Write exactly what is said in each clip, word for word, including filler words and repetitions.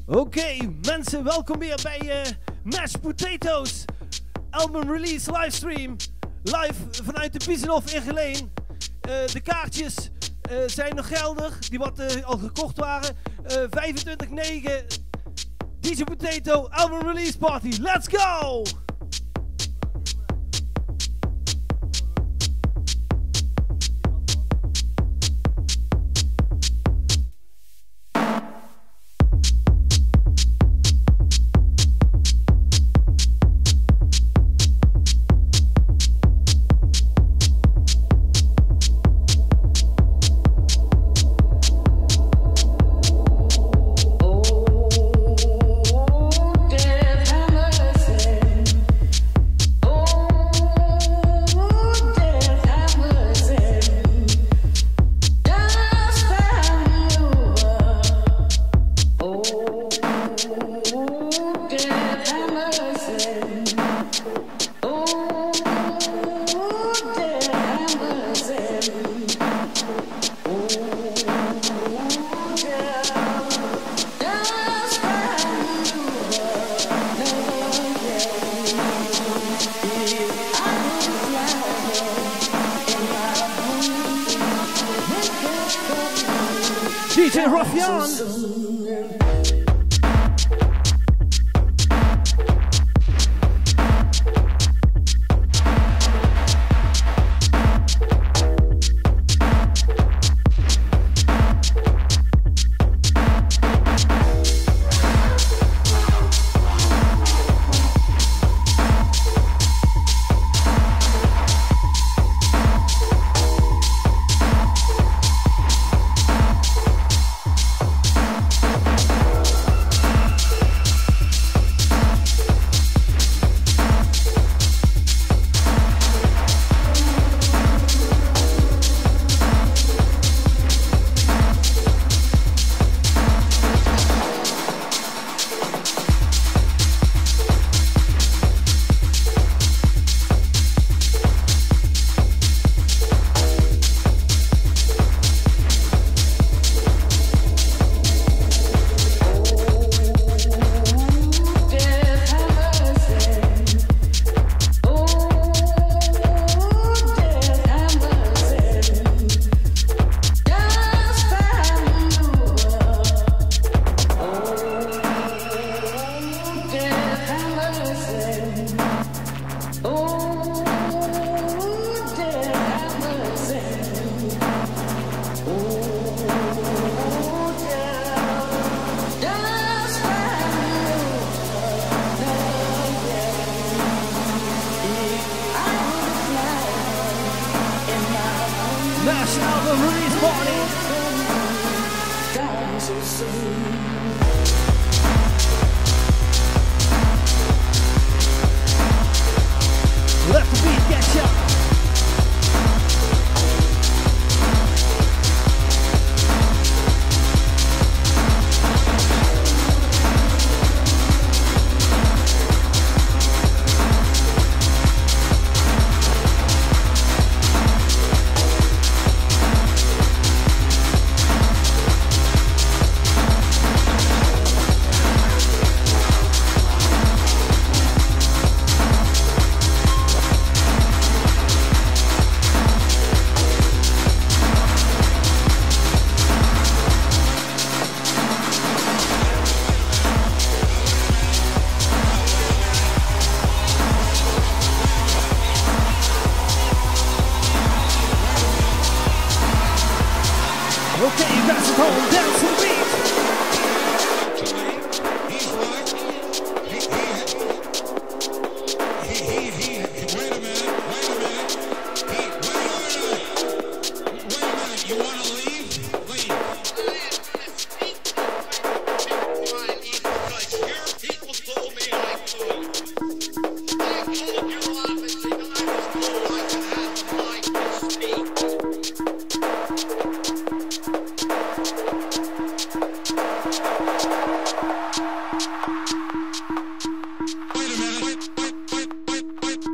Oké, okay, mensen, welkom weer bij uh, Mashed Potatoes album release livestream. Live vanuit de Biezenhof in Geleen. Uh, de kaartjes uh, zijn nog geldig, die wat uh, al gekocht waren. Uh, vijfentwintig negen D J Potato album release party. Let's go! D J Ruffian. Mash album release party. Let the beat get ya. Okay, you guys are going down to the beat.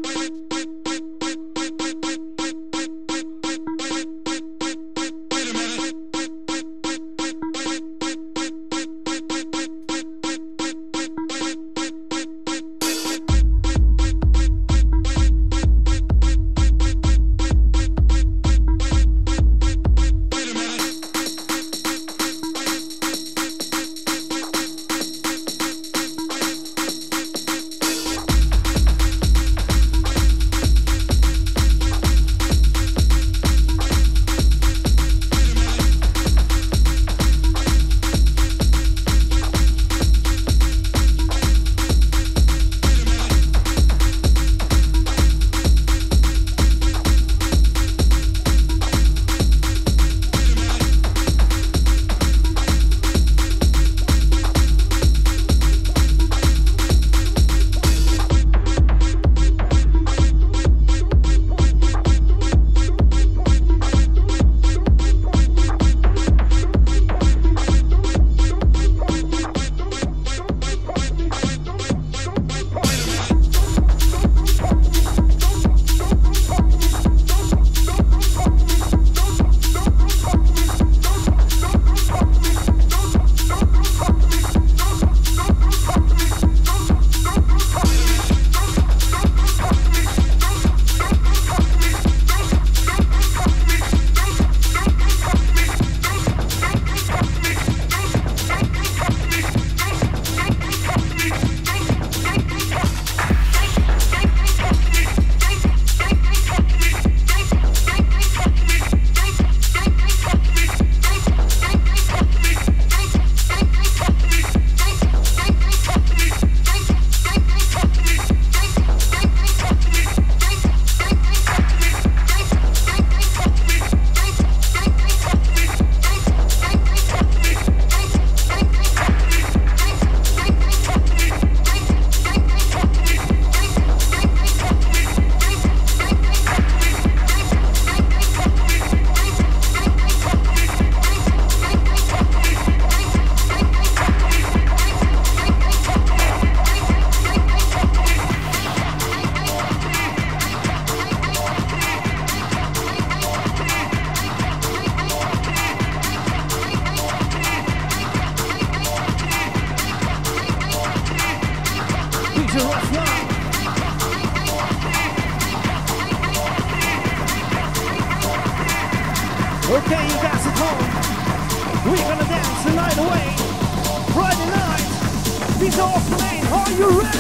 Wait a minute. Okay, you guys at home, we're gonna dance the night away. Friday night, these are off the lane. Are you ready?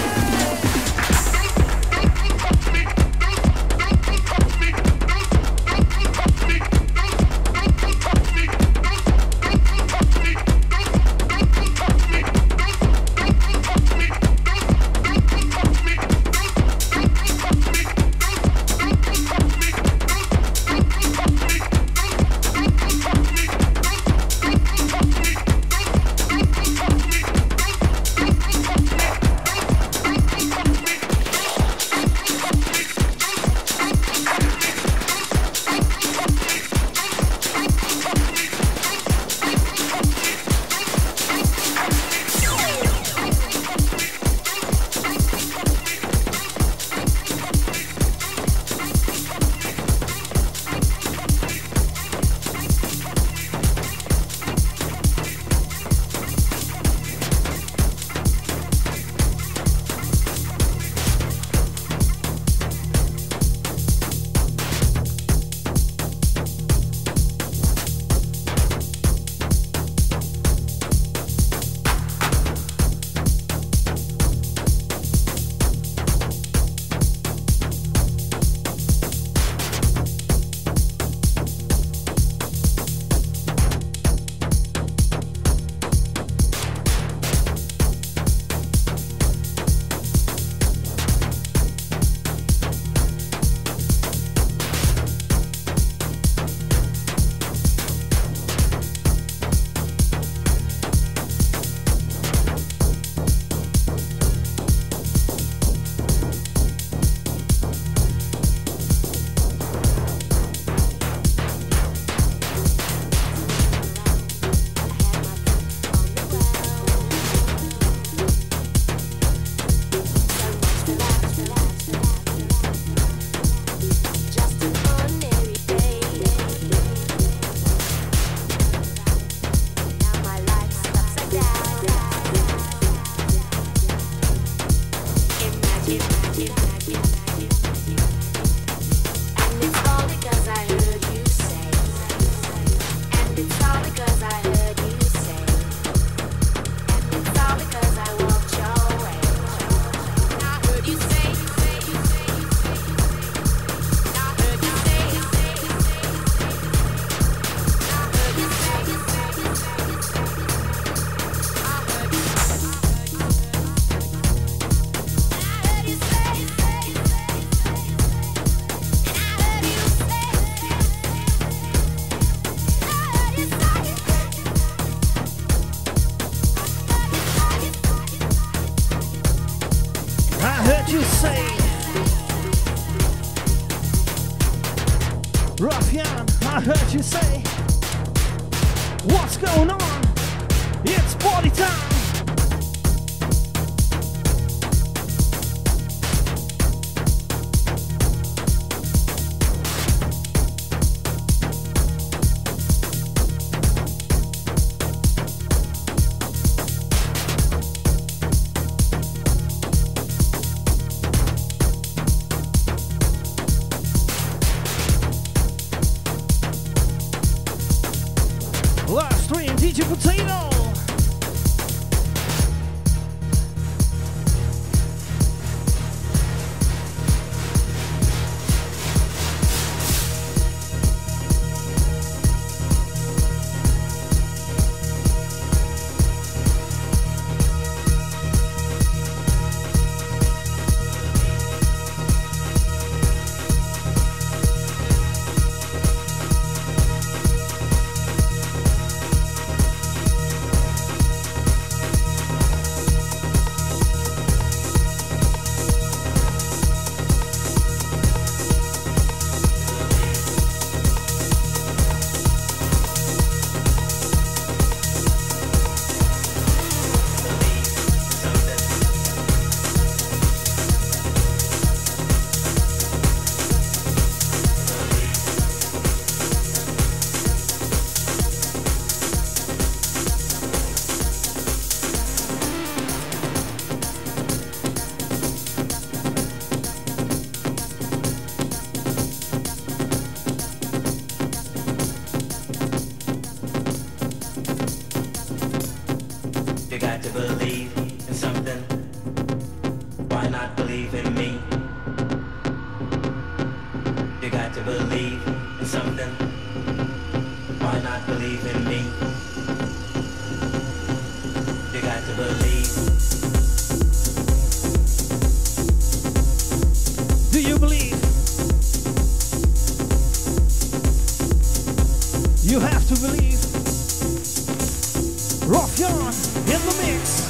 Ruffian, I heard you say, what's going on? It's party time. Live stream D J Potato. to believe in something. Why not believe in me? You got to believe in something. Why not believe in me? You got to believe. Do you believe? You have to believe. Ruffian in the mix.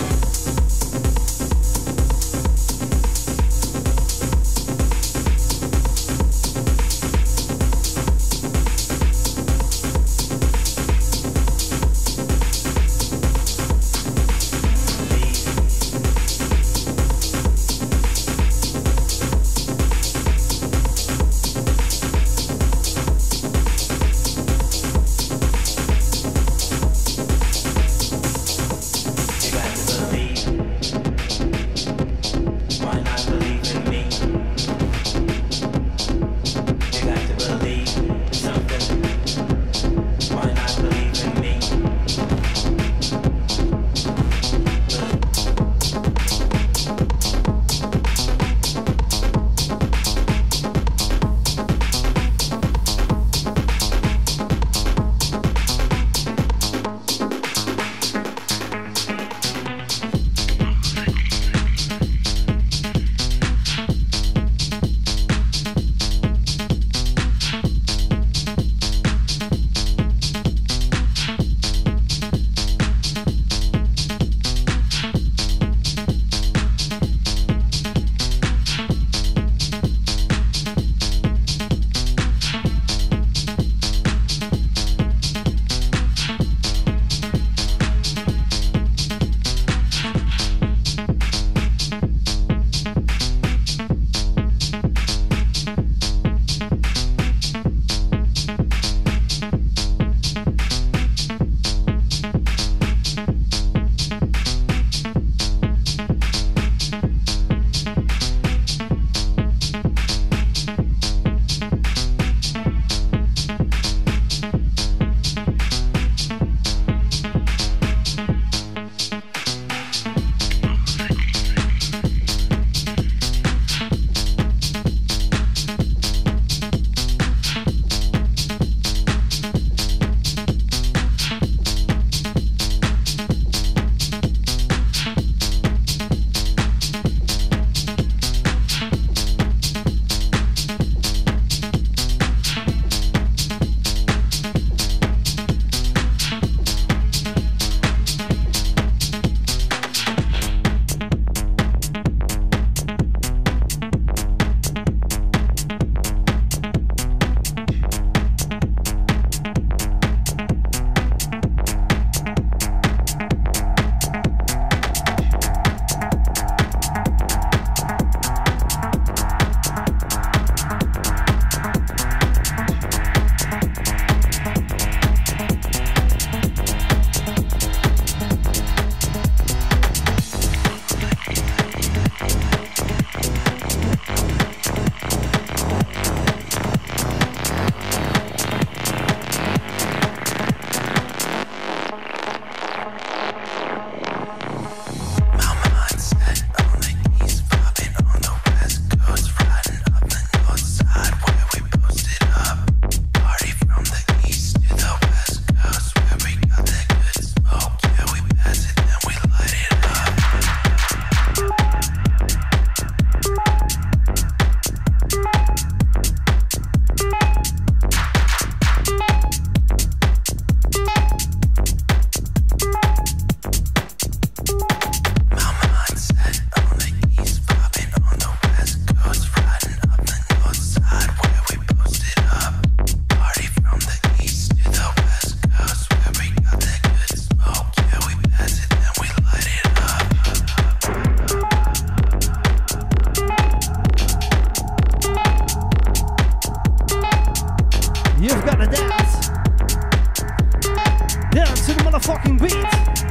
motherfucking beat.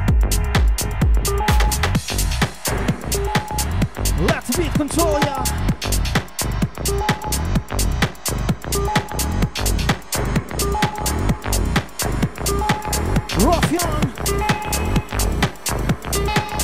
Let the beat control ya. Ruffian.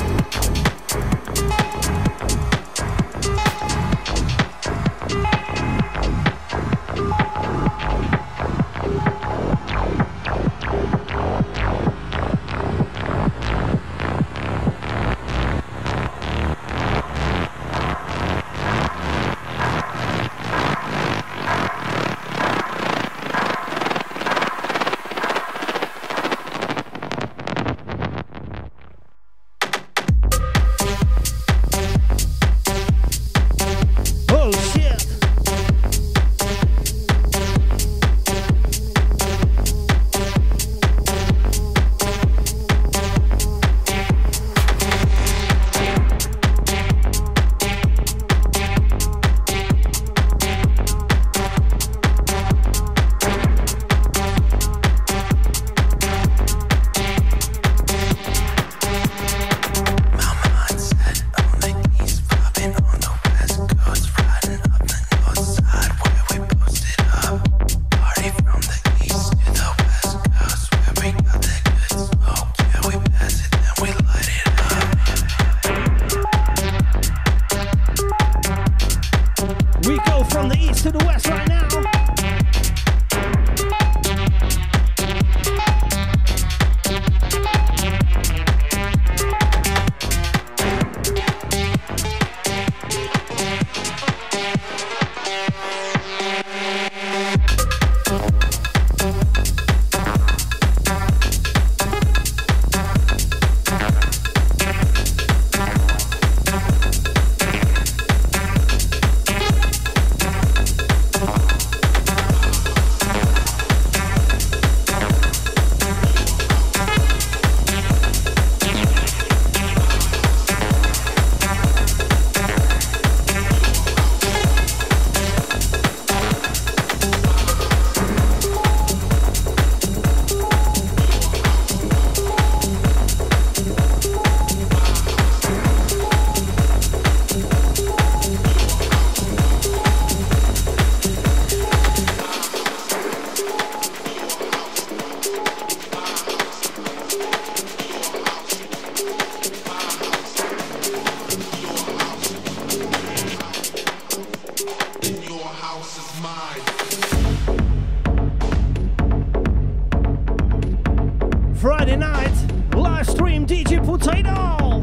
Friday night, live stream D J Potato.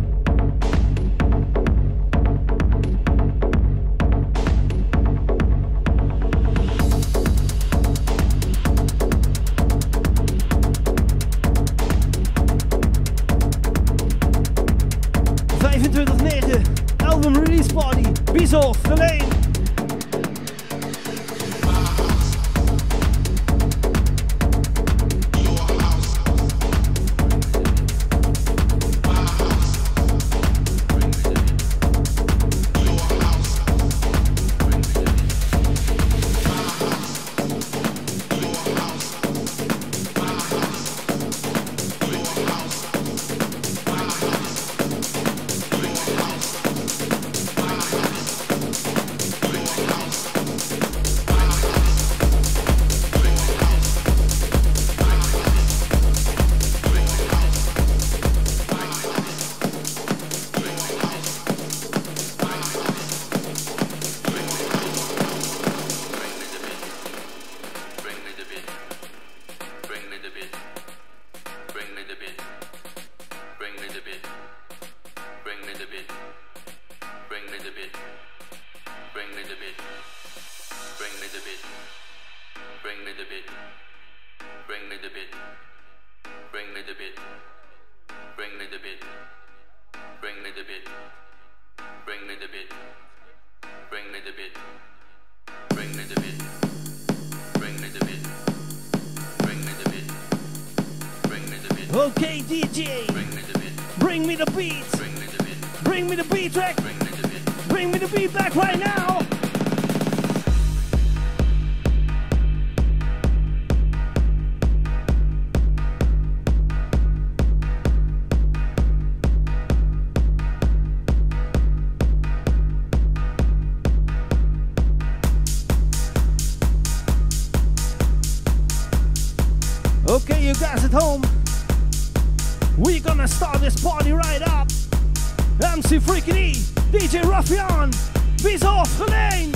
vijfentwintig negen, album release party, Bieshof, Geleen. Okay, D J, bring me the beat, bring me the beat track, bring me the beat back right now. Okay, you guys at home, we're gonna start this party right up. M C Freaky D, D J Ruffian, Bieshof, Geleen.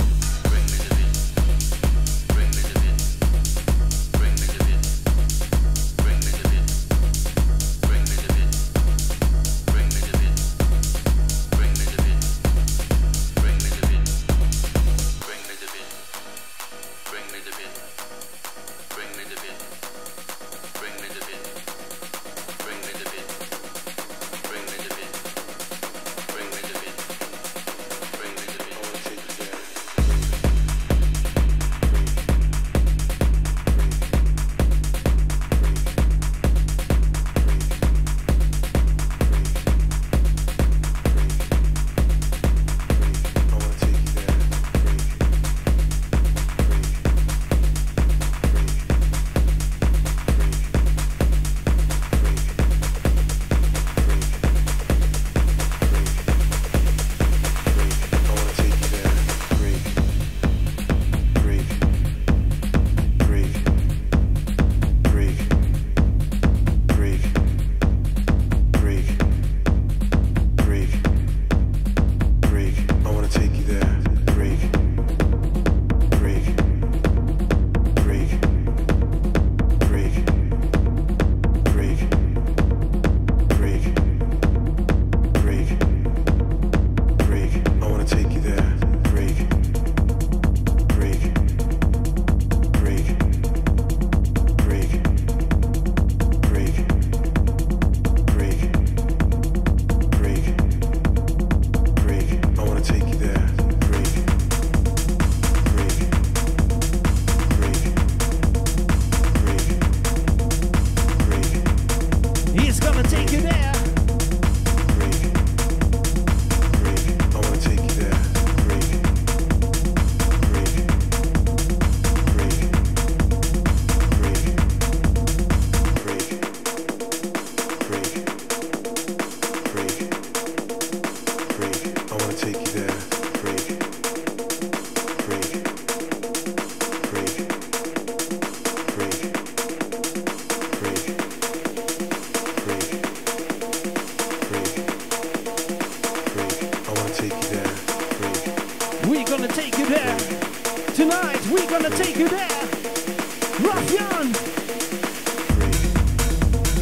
We're gonna take you there. Ruffian.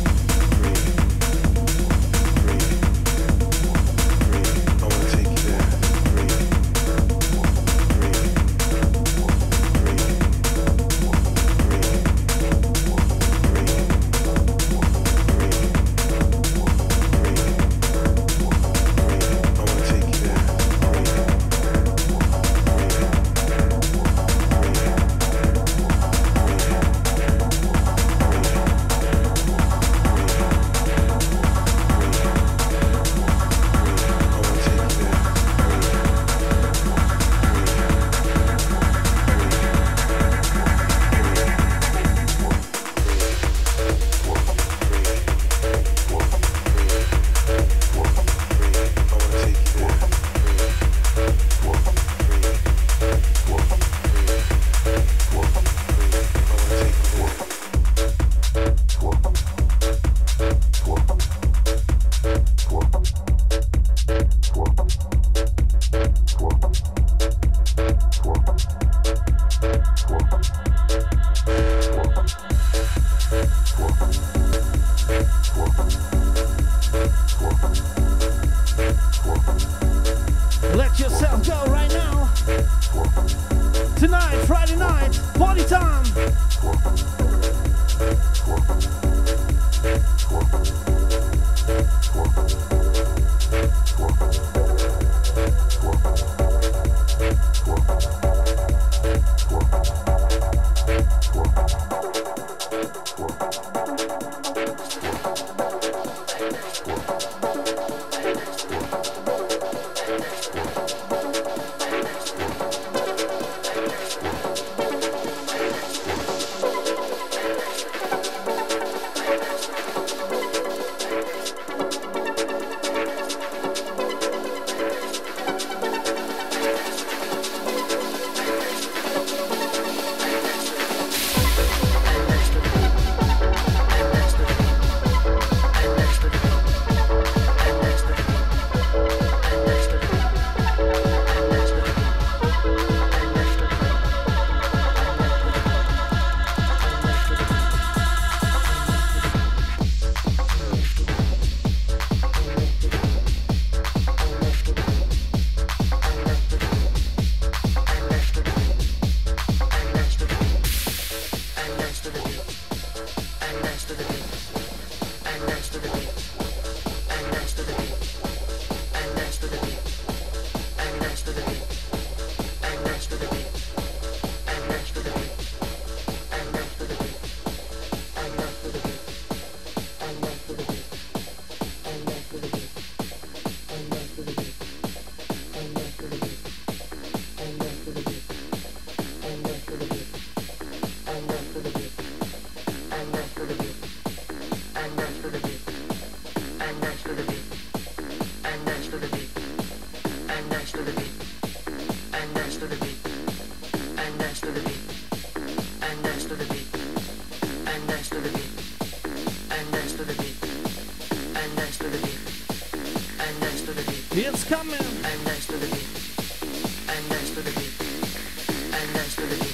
It's coming. And next to the beat. And next to the beat. And next to the beat.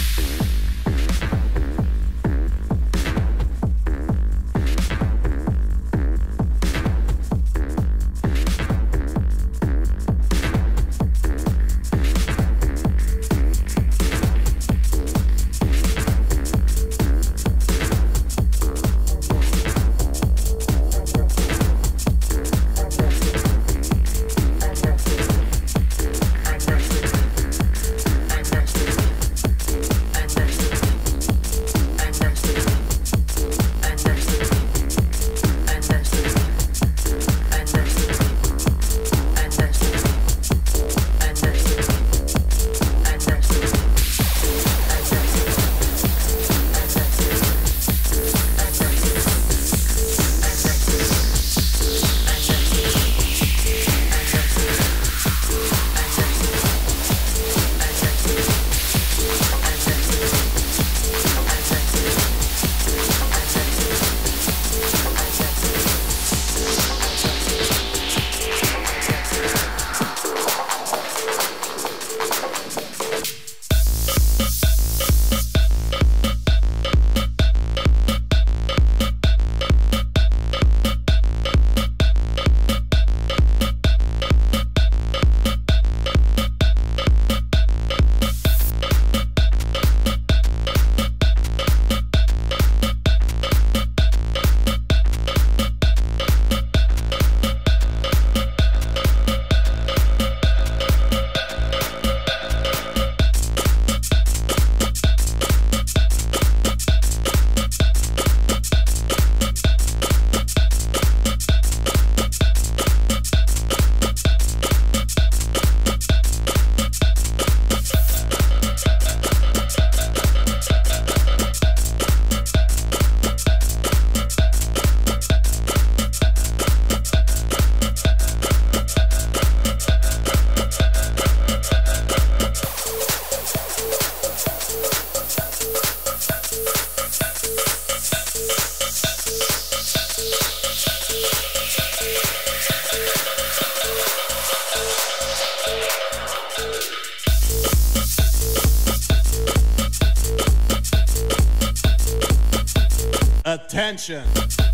Attention.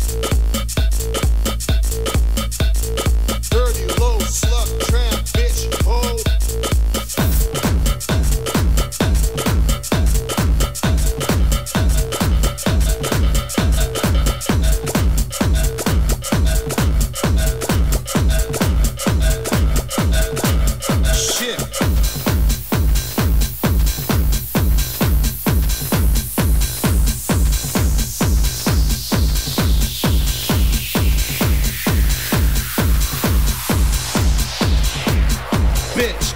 Dirty, low, slut, tramp, bitch, hoe. Shit. Bitch.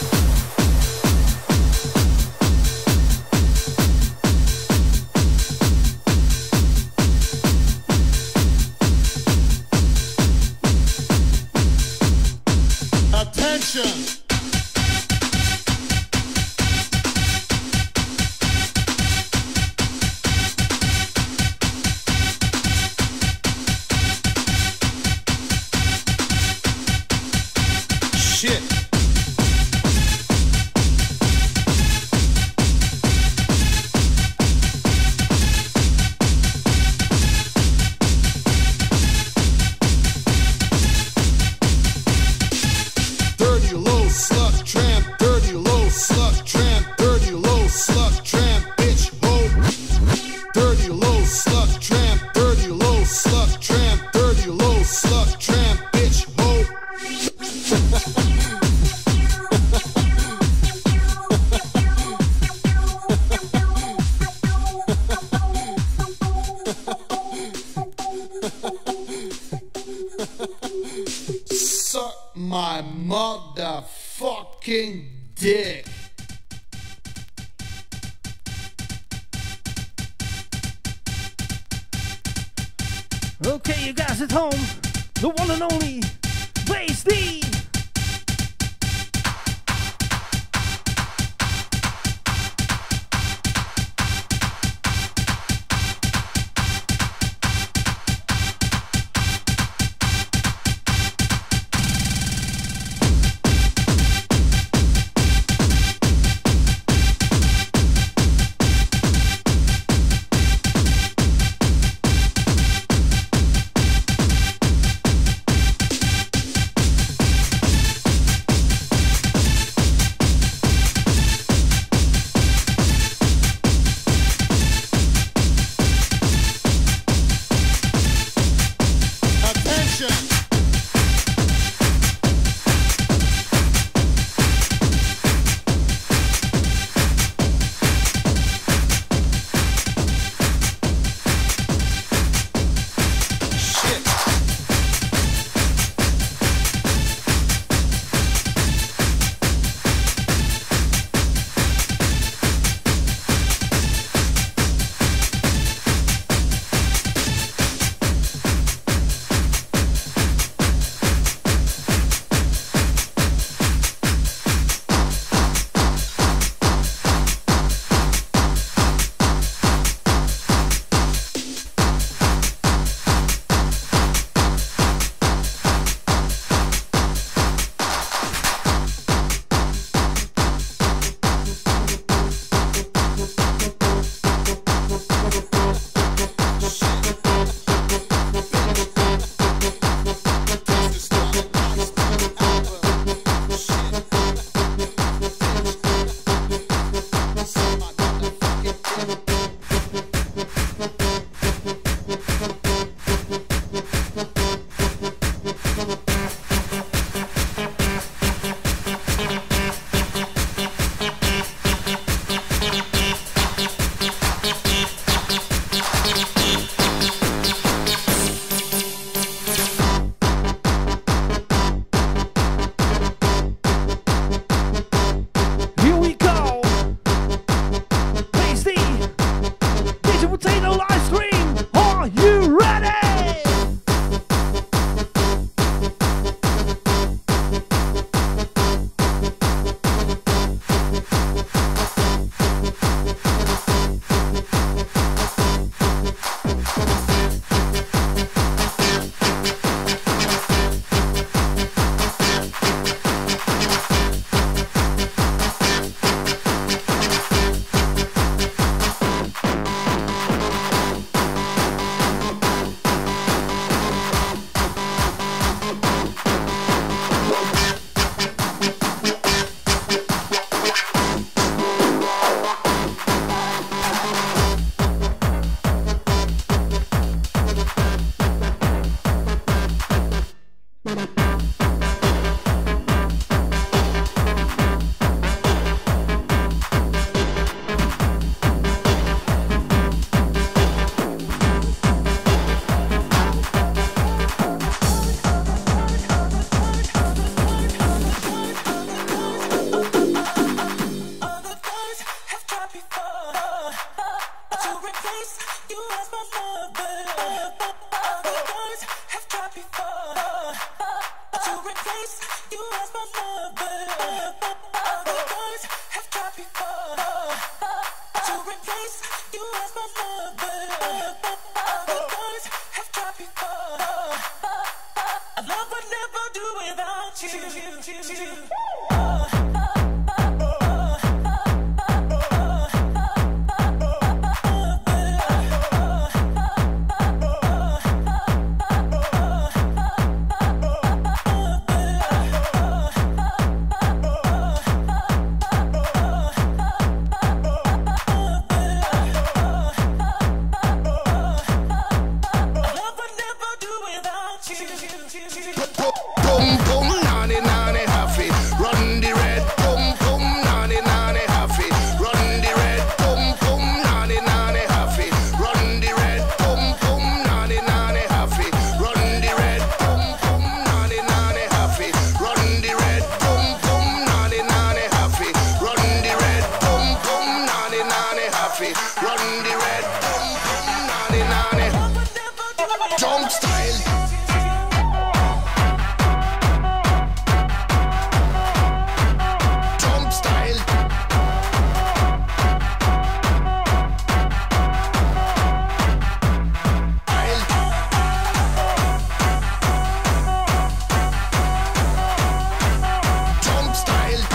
Attention. Shit. Dirty, low, my motherfucking dick. Okay, you guys at home, the one and only Bass D. Oh jump style. Jump style. Jump style.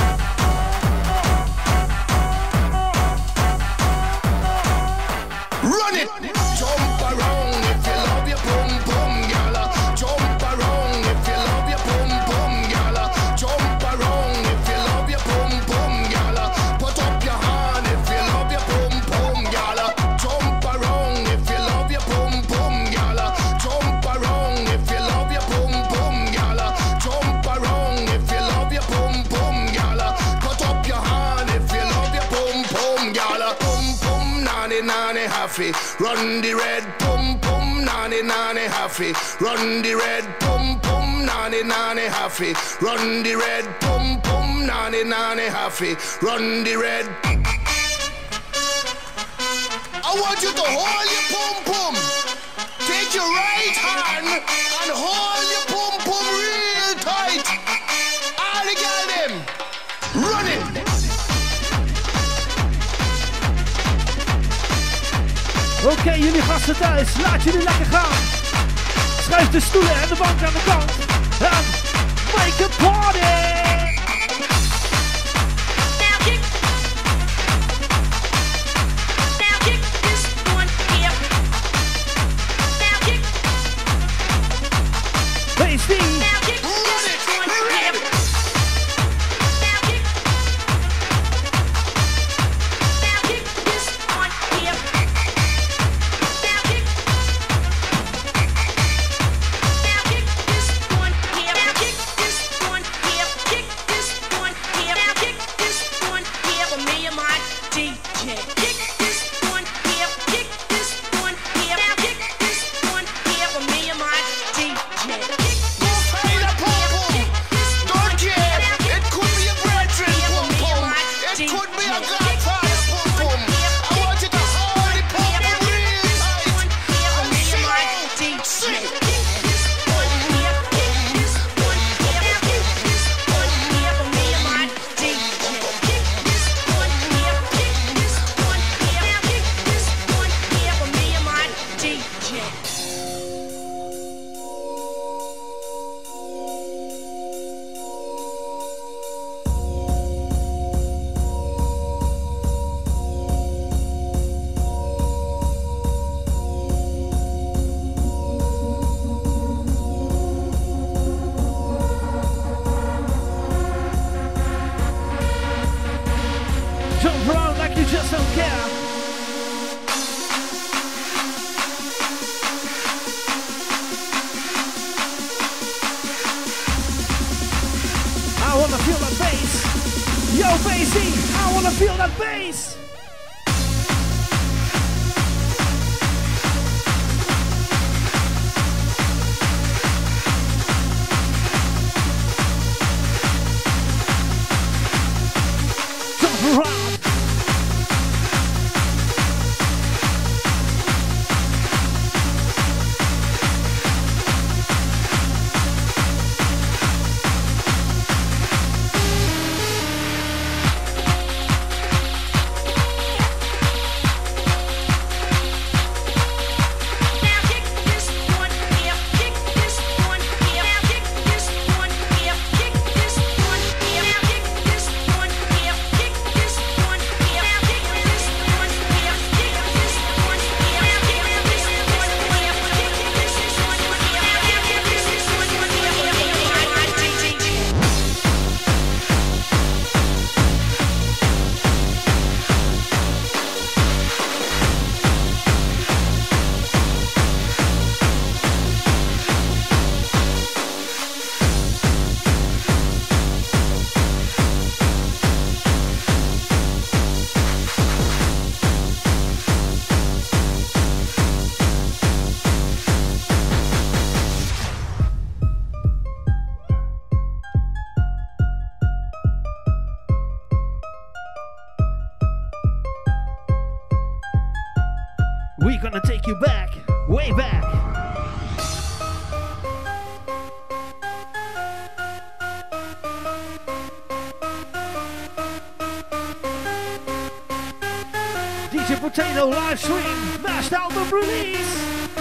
Run it. Jump around if you love your pum pum, gala. Jump around if you love your pum pum, gala. Jump around if you love your pum pum, gala. Put up your hand if you love your pum pum, gala. Jump around if you love your pum pum, gala. Jump around if you love your pum pum, gala. Jump around if you love your pum pum, gala. Put up your hand if you love your pum pum, gala. Pum pum nanny nanny happy. Run the red pum pum nanny nanny happy. Run the red pum pum nanny nanny happy. Run the red pum pum nanny nanny happy. Run the red. I want you to hold your pum pum. Take your right hand and hold your pum pum real tight. All the girl them. Run it. Oké, okay, jullie gasten thuis, laat jullie lekker gaan. Schuif de stoelen en de bank aan de kant. En make a party! Now kick. Now kick this one here. Now kick. Bass D. Now kick this one here. Now kick. Now kick this one here. Now kick. Now kick this one here. Now kick this one here. Kick this one here. Now kick this one here for me and my D J. Kick this one here. Kick this one here. Now kick this one here for me and my D J. Kick this Hey, the pum pum. Don't care. It could be a brethren pum pum. It could be a godfather pum pum. I want you to hold the pum pum real tight. And sing. Sing. Jump around like you just don't care. I wanna feel that bass. Yo, bassy, I wanna feel that bass. Jump around. We're gonna take you back, way back. live stream, mashed album release.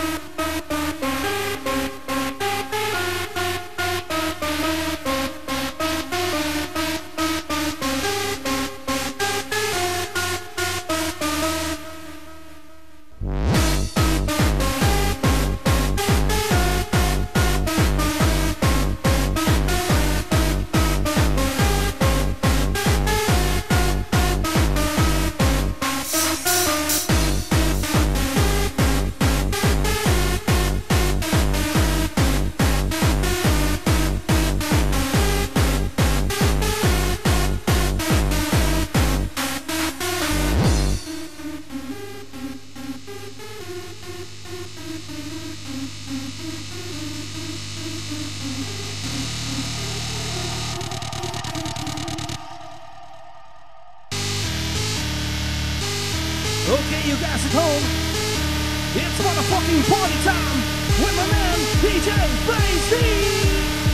Okay, you guys at home, it's motherfucking party time with my man D J Basie.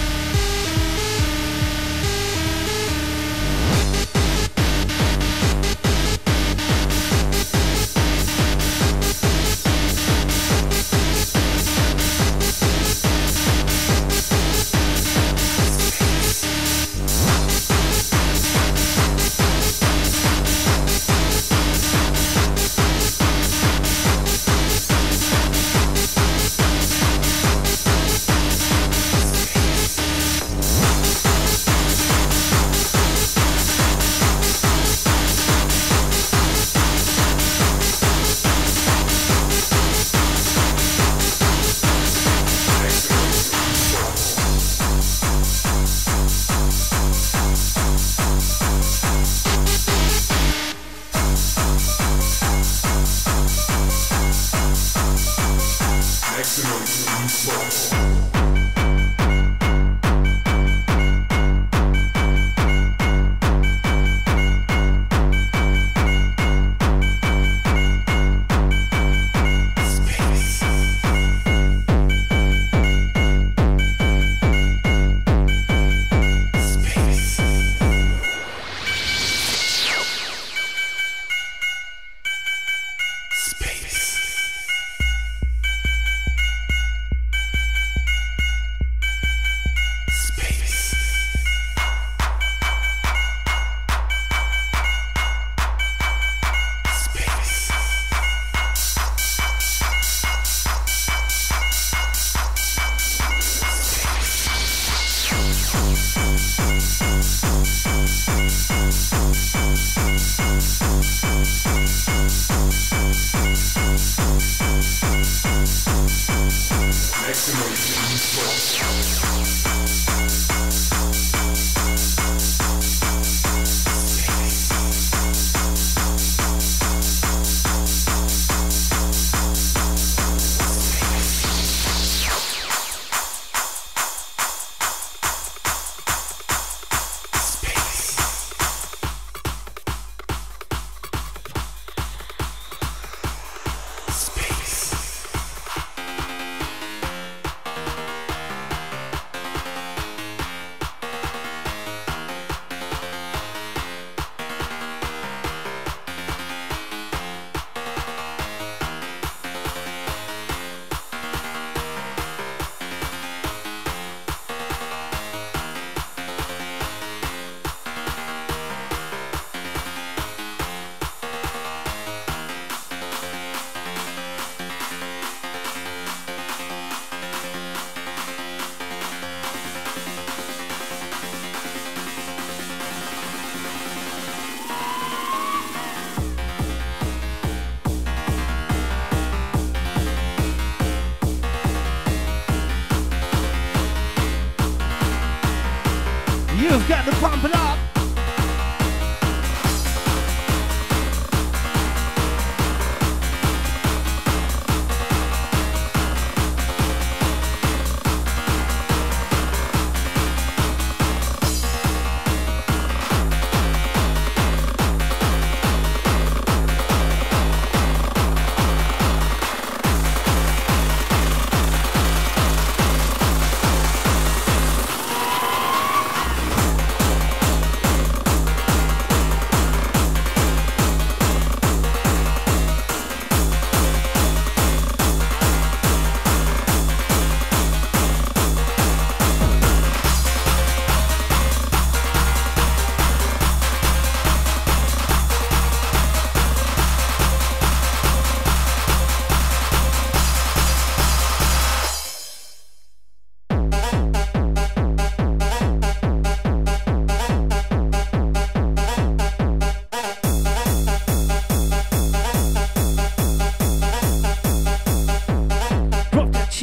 You've got to pump it up.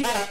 shit.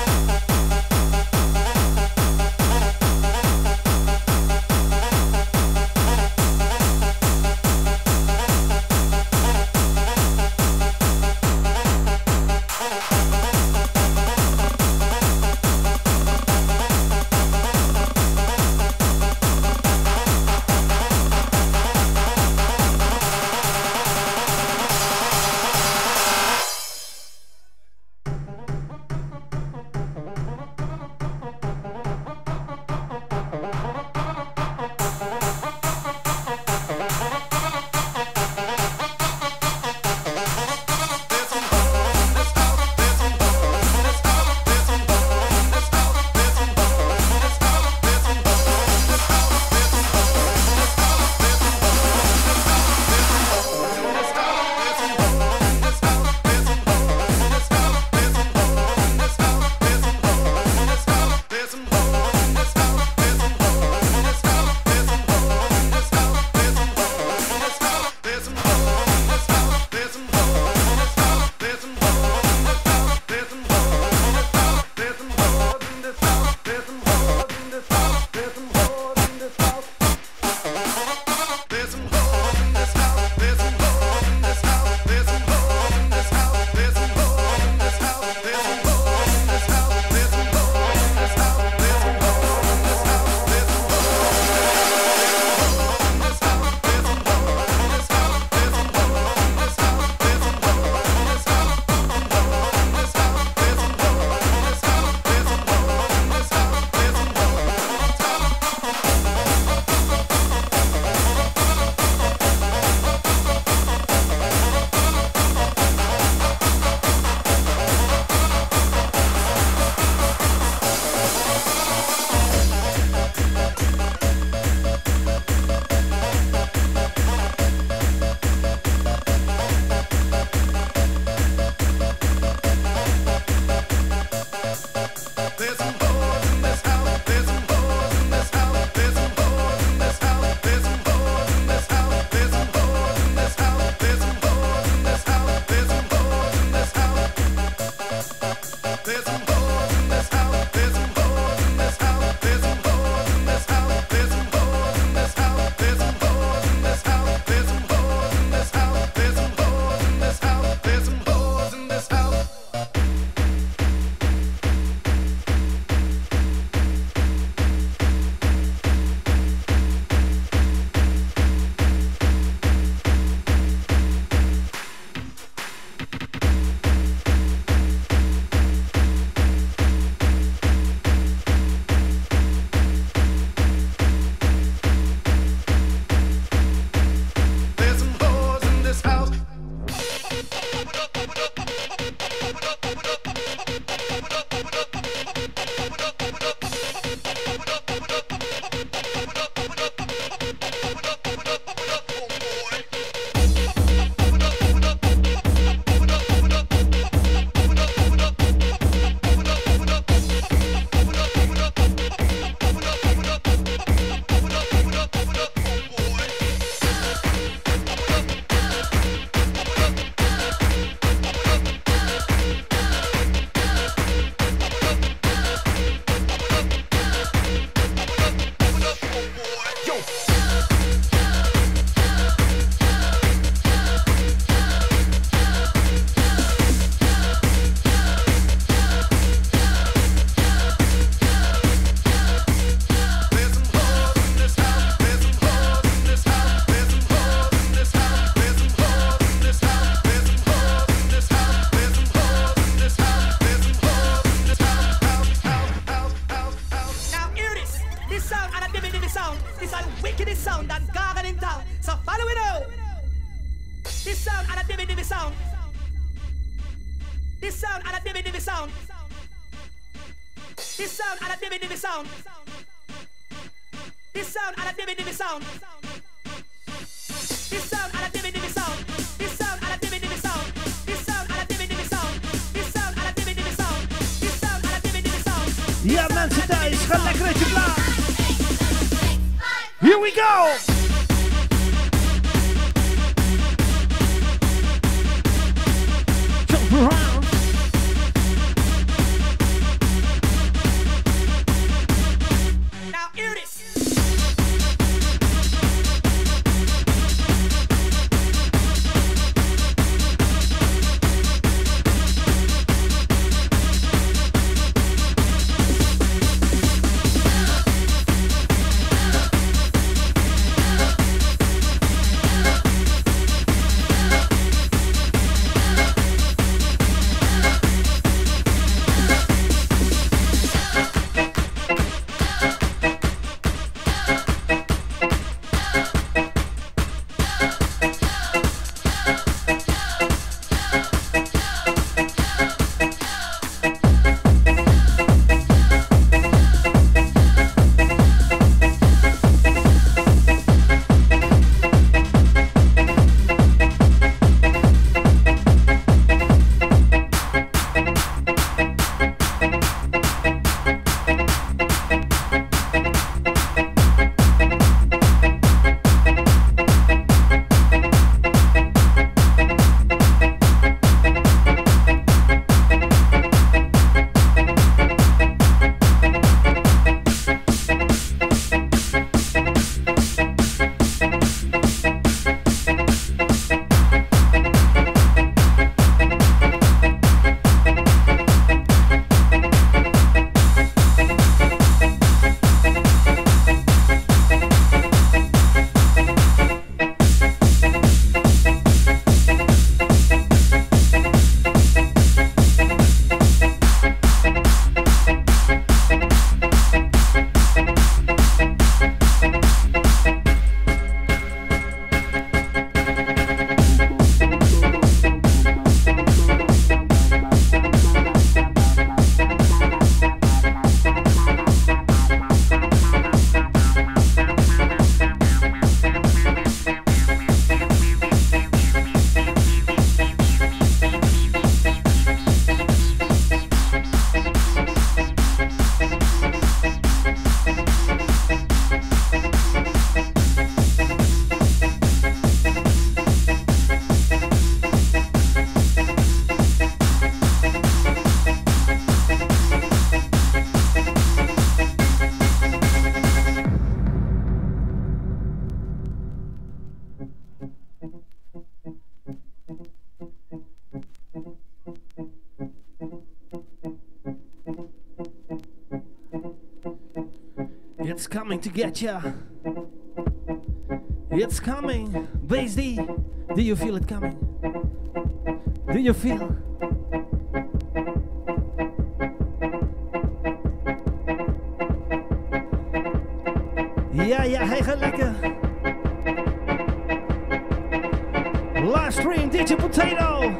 Ja, mensen thuis, ga lekker uit je plaat. Here we go! Jump around. It's coming to get ya. It's coming. Bass D, do you feel it coming? Do you feel? Ja, ja, hij gaat lekker. Livestream D J Potato.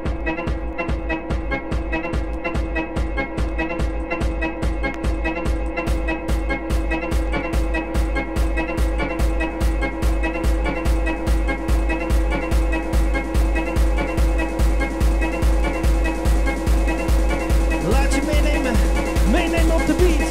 Laat je meenemen, meenemen op de beat.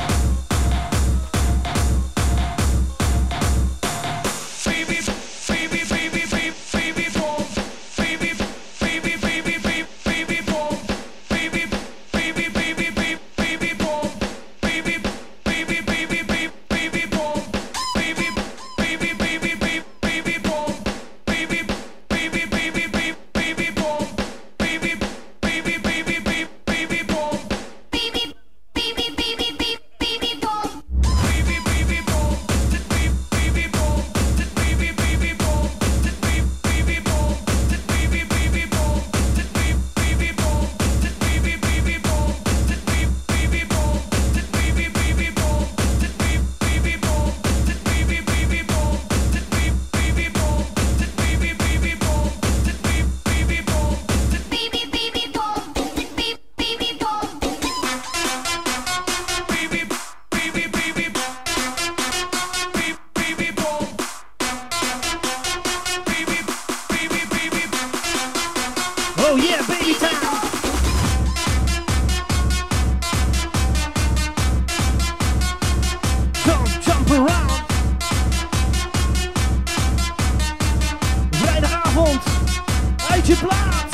Baby, baby. plaats.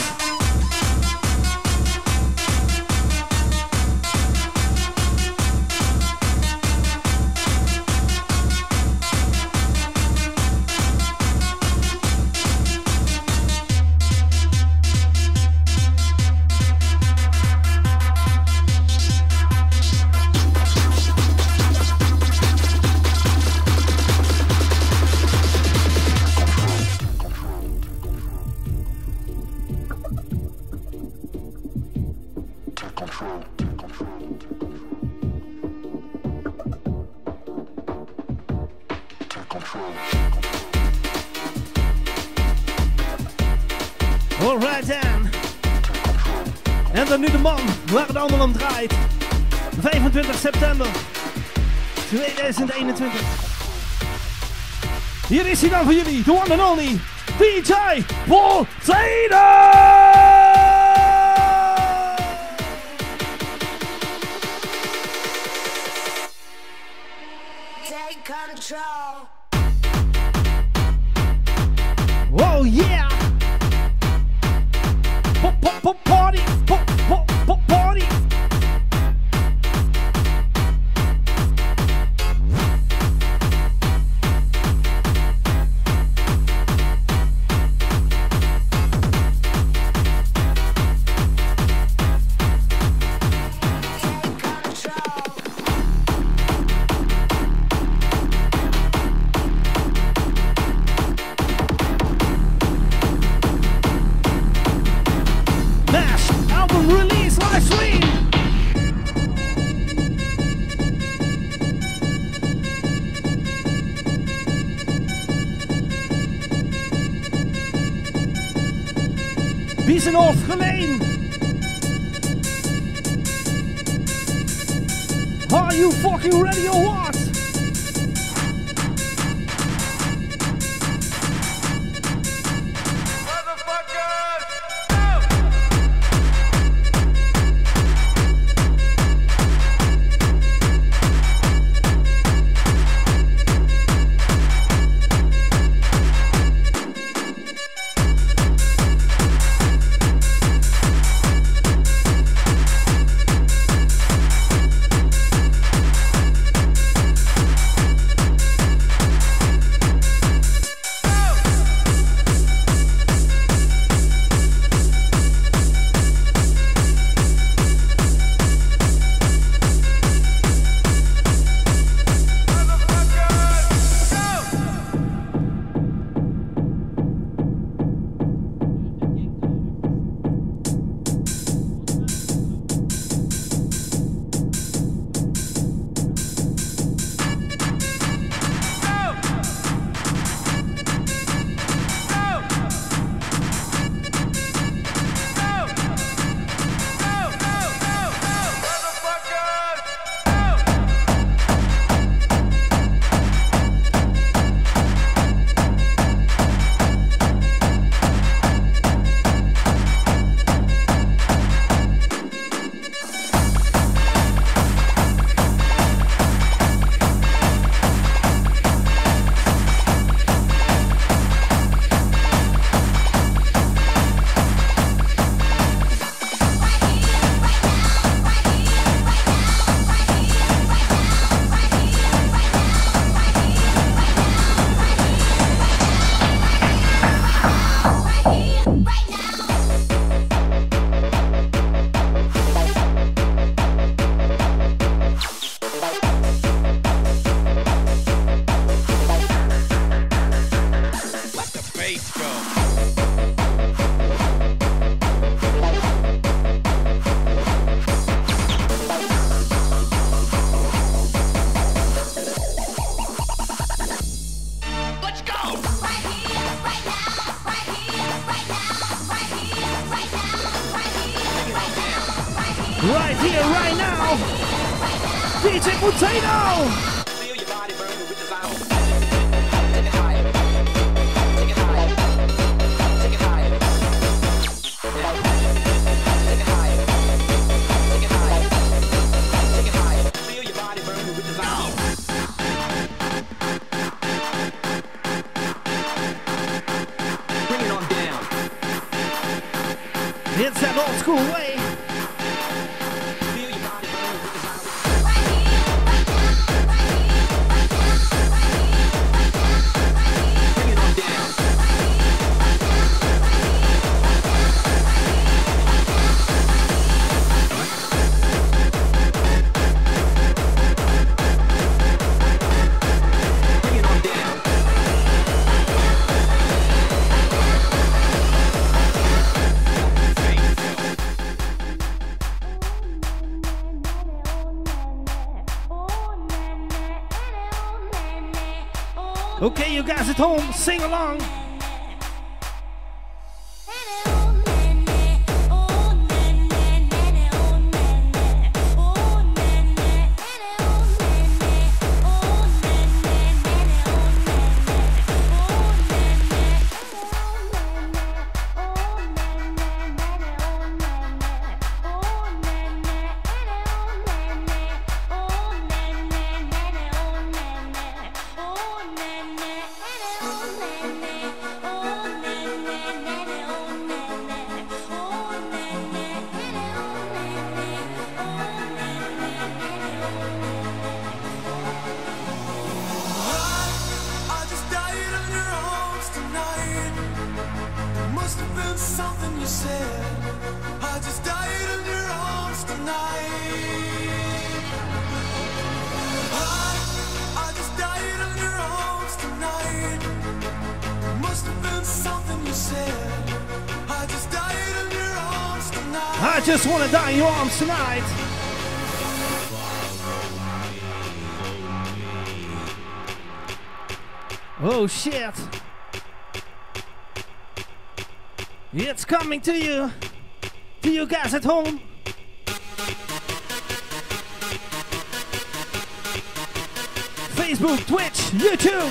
Alright dan. En dan nu de man waar het allemaal om draait. vijfentwintig september tweeduizend eenentwintig. Hier is hij dan voor jullie, the one and only D J Potato! Take control. Oh yeah! Pop, pop, pop, party! Pop, pop, pop, party! Release live stream. Biesenhof Geleen. Are you fucking ready or what? Right here, right now, D J Potato! Feel your body burn with desire. Take it higher. Take it higher. Take it higher. Take it higher. Take it higher. Take it higher. Feel your body burn with desire. Bring it on down. It's that old school way. Feel your body burn with the vibe. Bring it on down. Bring it on down. Okay, you guys at home, sing along. I just died on your arms tonight. It must have been something you said. I just died on your arms tonight. I, I just died on your arms tonight. It must have been something you said. I just died on your arms tonight. I just want to die in your arms tonight. Oh shit. It's coming to you. To you guys at home. Facebook, Twitch, YouTube.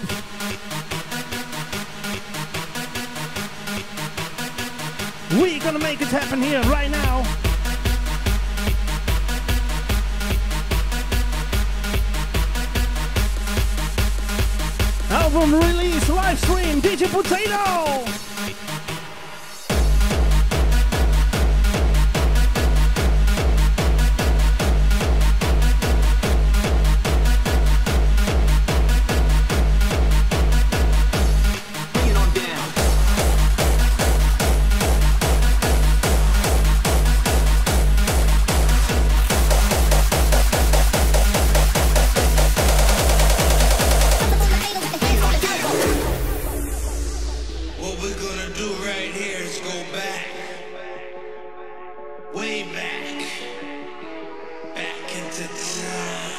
We're gonna make it happen here right now. Album release live stream, D J Potato. Bring it on down. What we're gonna do right here is go back, way back, back into time.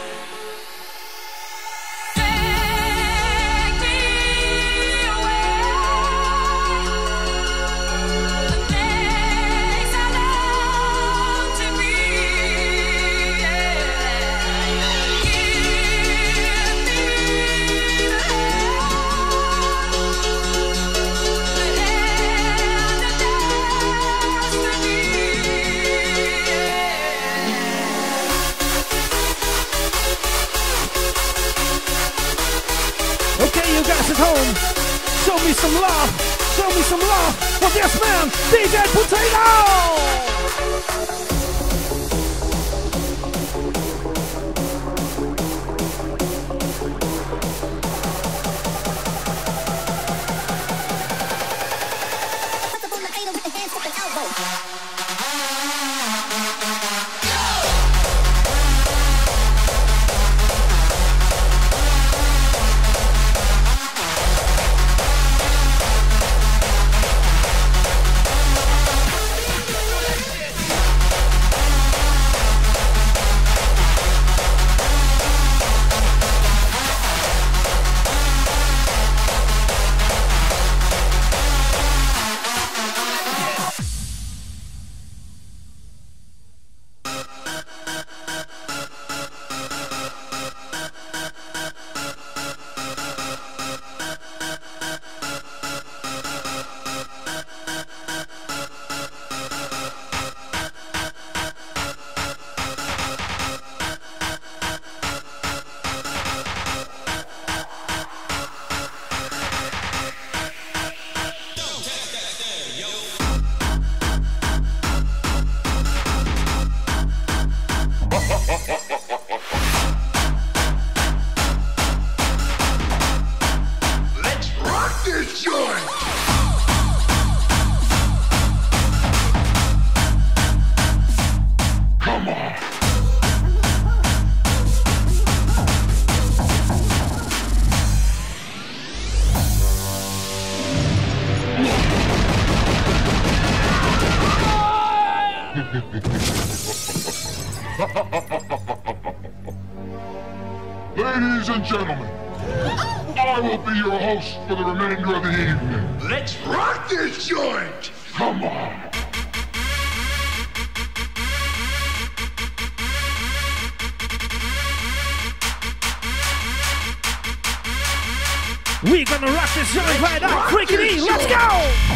Okay, you guys at home, show me some love, show me some love. Well, yes, man, D J Potato. Ladies and gentlemen, I will be your host for the remainder of the evening. Let's rock this joint! Come on. We're gonna rock this joint right now. Freaking E, let's go!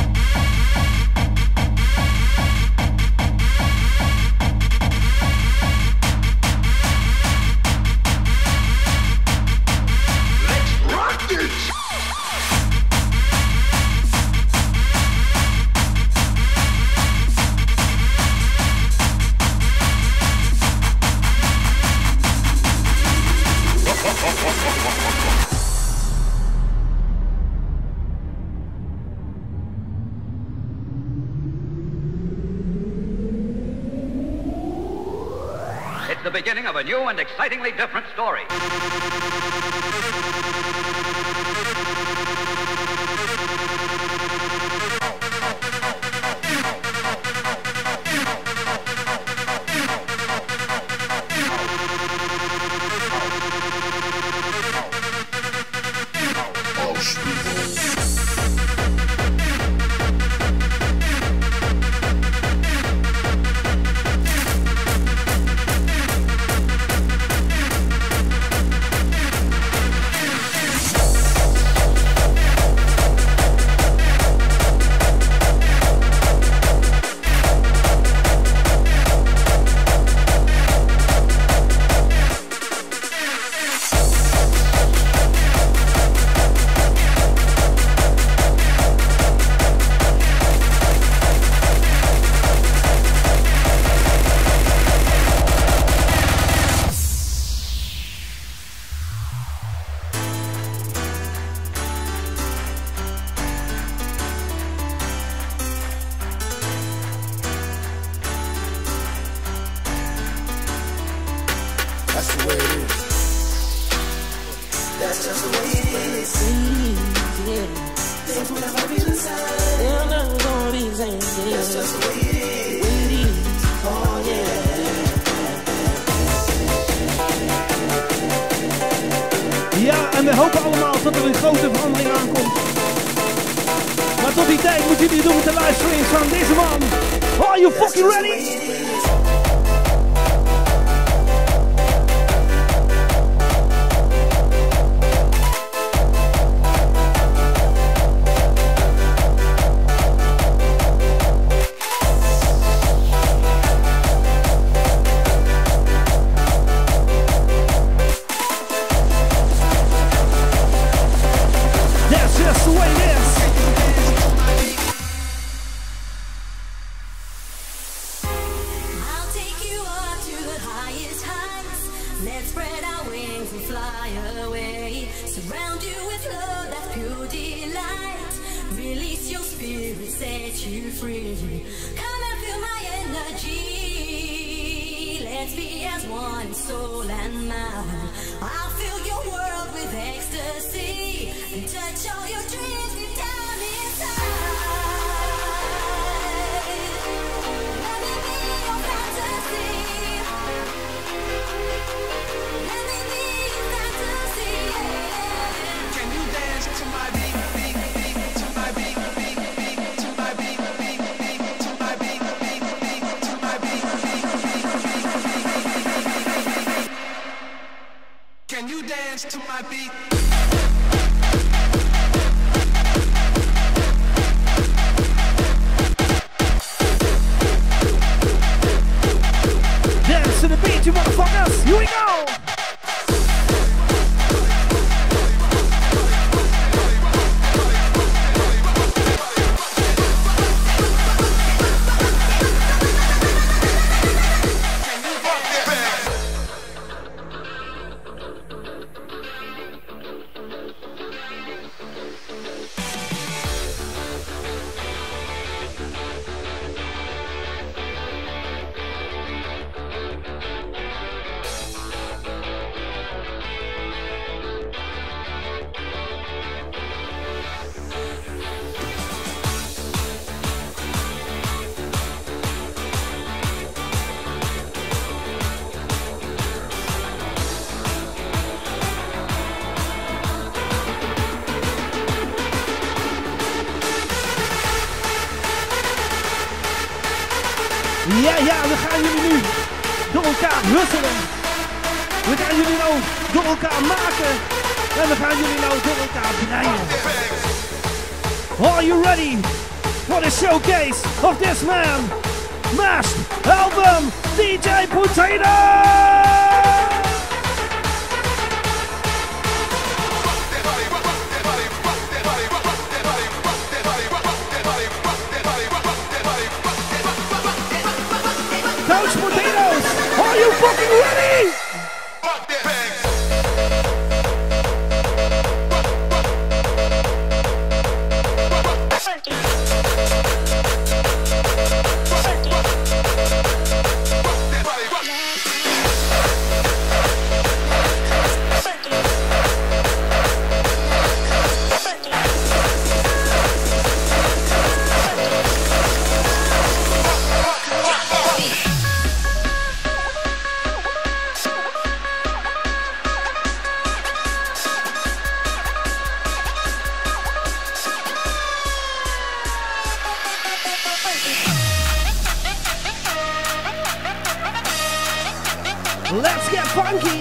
It's the beginning of a new and excitingly different story. Ja, en we hopen allemaal dat er een grote verandering aankomt. Maar tot die tijd moeten jullie doen met de livestreams van deze man. Are you fucking ready? Can you dance to my beat? Dance to the beat, you motherfuckers! Here we go! ja, ja, we gaan jullie nu door elkaar husselen. We gaan jullie nou door elkaar maken. En we gaan jullie nou door elkaar breien. Are you ready for the showcase of this man? Mashed Album D J Potato! Couch Potatoes, are you fucking ready? Let's get funky!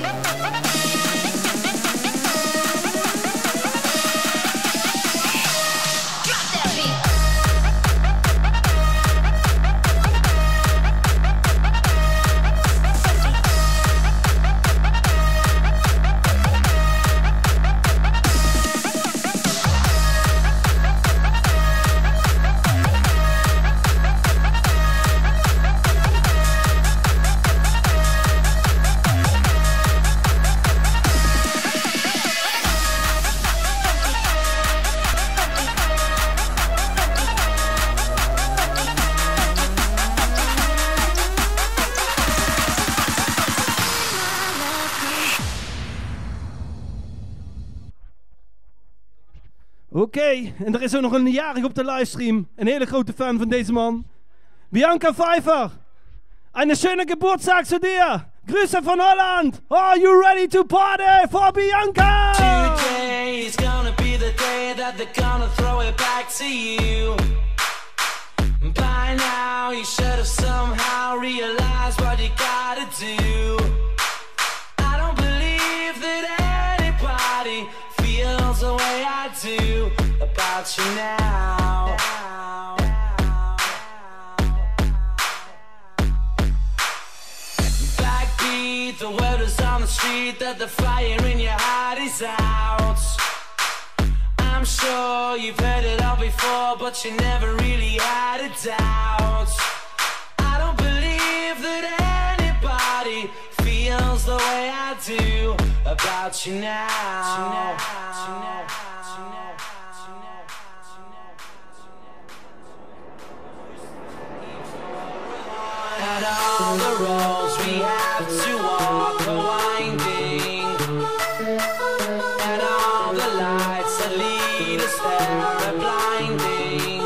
Oké, okay, en er is ook nog een jarig op de livestream. Een hele grote fan van deze man. Bianca Pfeiffer. Eine schöne Geburtstag zu dir. Grüße von Holland. Are you ready to party for Bianca? Today is gonna be the day that they're gonna throw it back to you. By now you should have somehow realized what you gotta do. I don't believe that anybody feels the way I do about you now. Backbeat, the word is on the street that the fire in your heart is out. I'm sure you've heard it all before, but you never really had a doubt. I don't believe that anybody feels the way I do about you now. And all the roads we have to walk are winding, and all the lights that lead us there are blinding.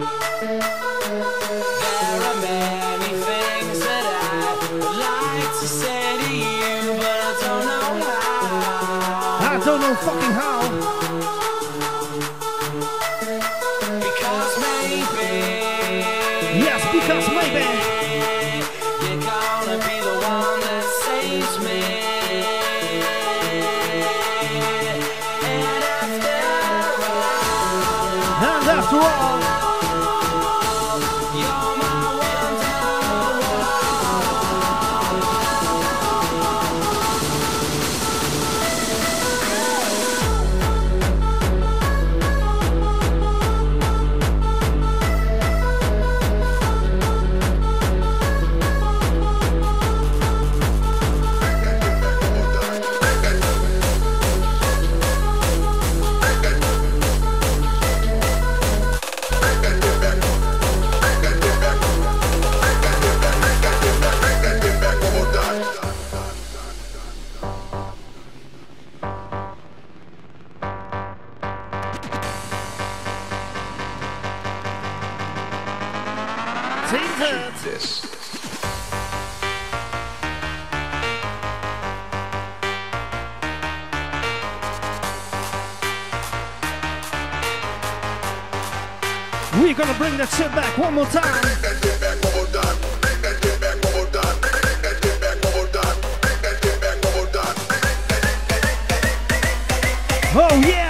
There are many things that I would like to say to you, but I don't know how. I don't know fucking how. Because maybe, yes, because maybe. After all, you're my This. We're gonna bring that shit back one more time. Bring that shit back one more time. Bring that shit back. Oh yeah!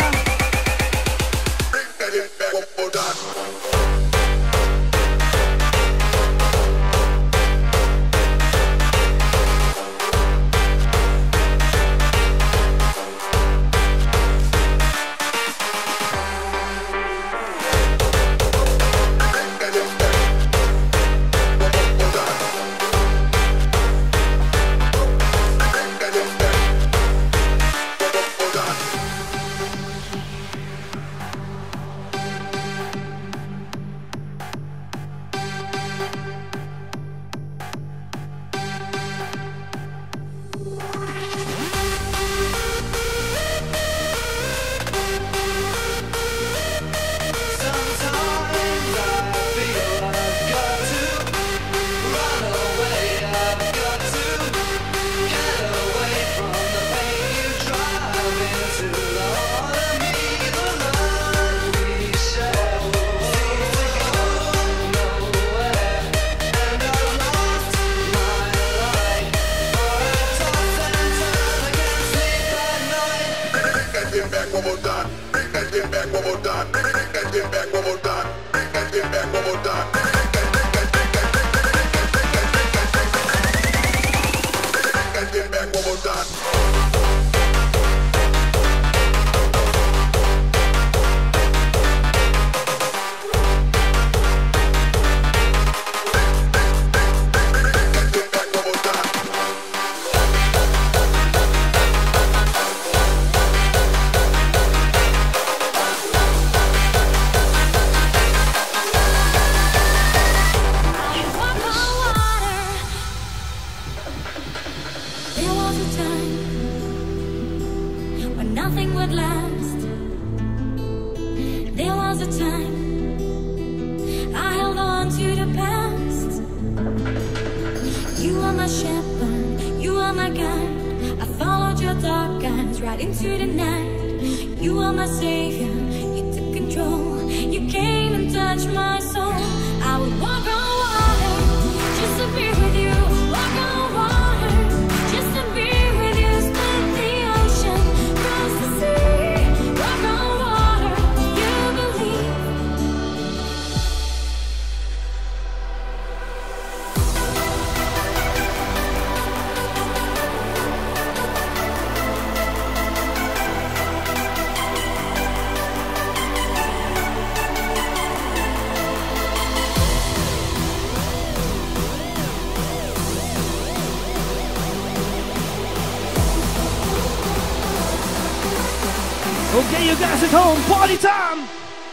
Okay, you guys at home, party time!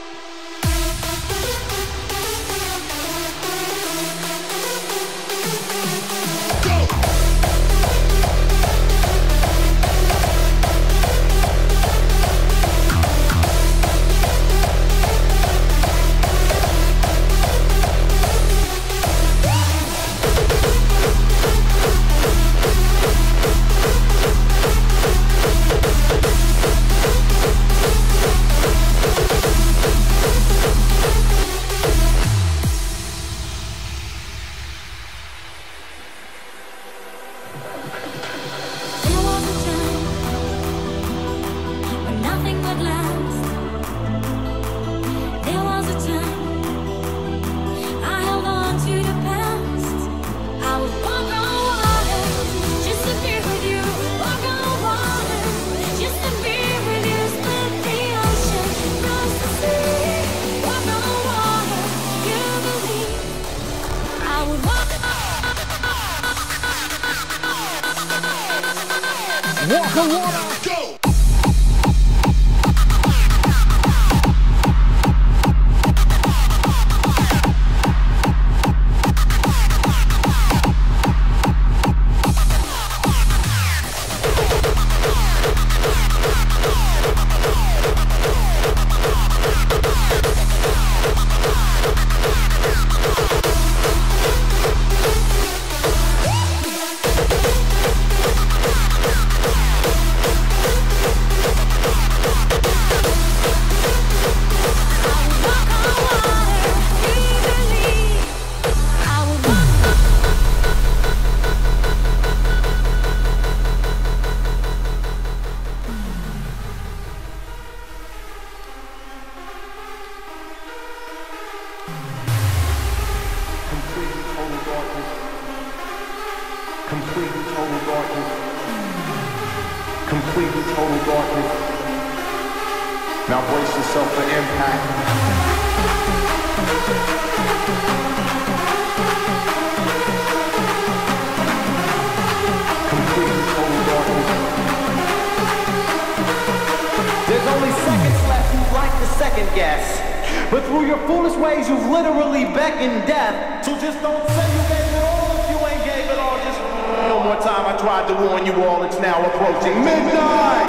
Walk on water, go! total darkness. Complete and total darkness. Now brace yourself for impact. Complete and total darkness. There's only seconds left you'd like to second guess. But through your foolish ways, you've literally beckoned death. So just don't say you gave it all if you ain't gave it all. Just one more time, I tried to warn you all. It's now approaching midnight.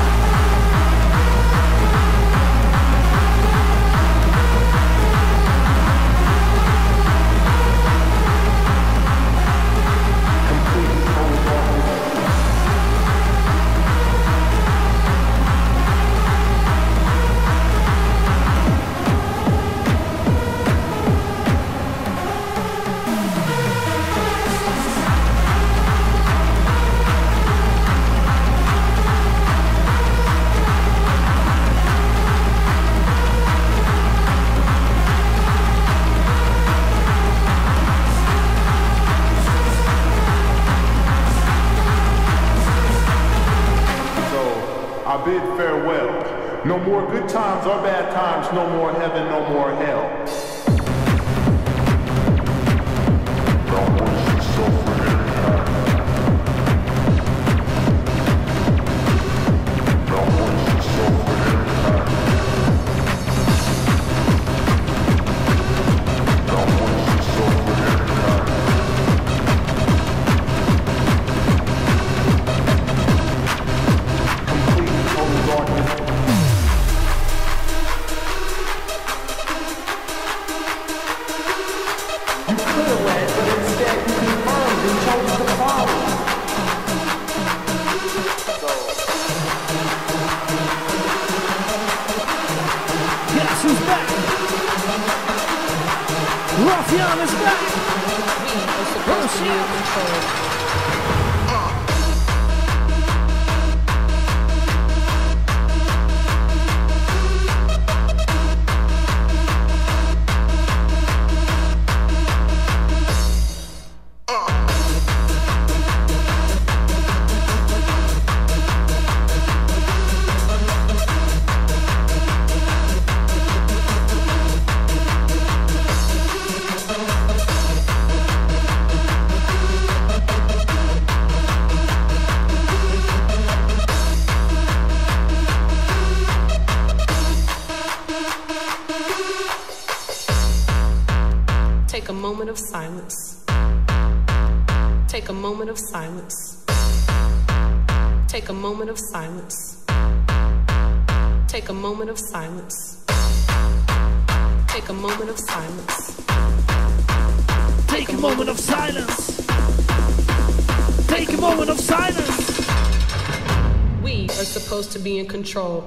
I bid farewell. No more good times or bad times, no more heaven, no more hell. Now brace yourself for impact. Now brace yourself for impact. Now brace yourself for impact. Ruffian is back! We are supposed to be in control. Take a moment of silence. Take a moment of silence. Take a moment of silence. Take a moment of silence. Take a moment of silence. Take a moment of silence. Take a moment of silence. We are supposed to be in control.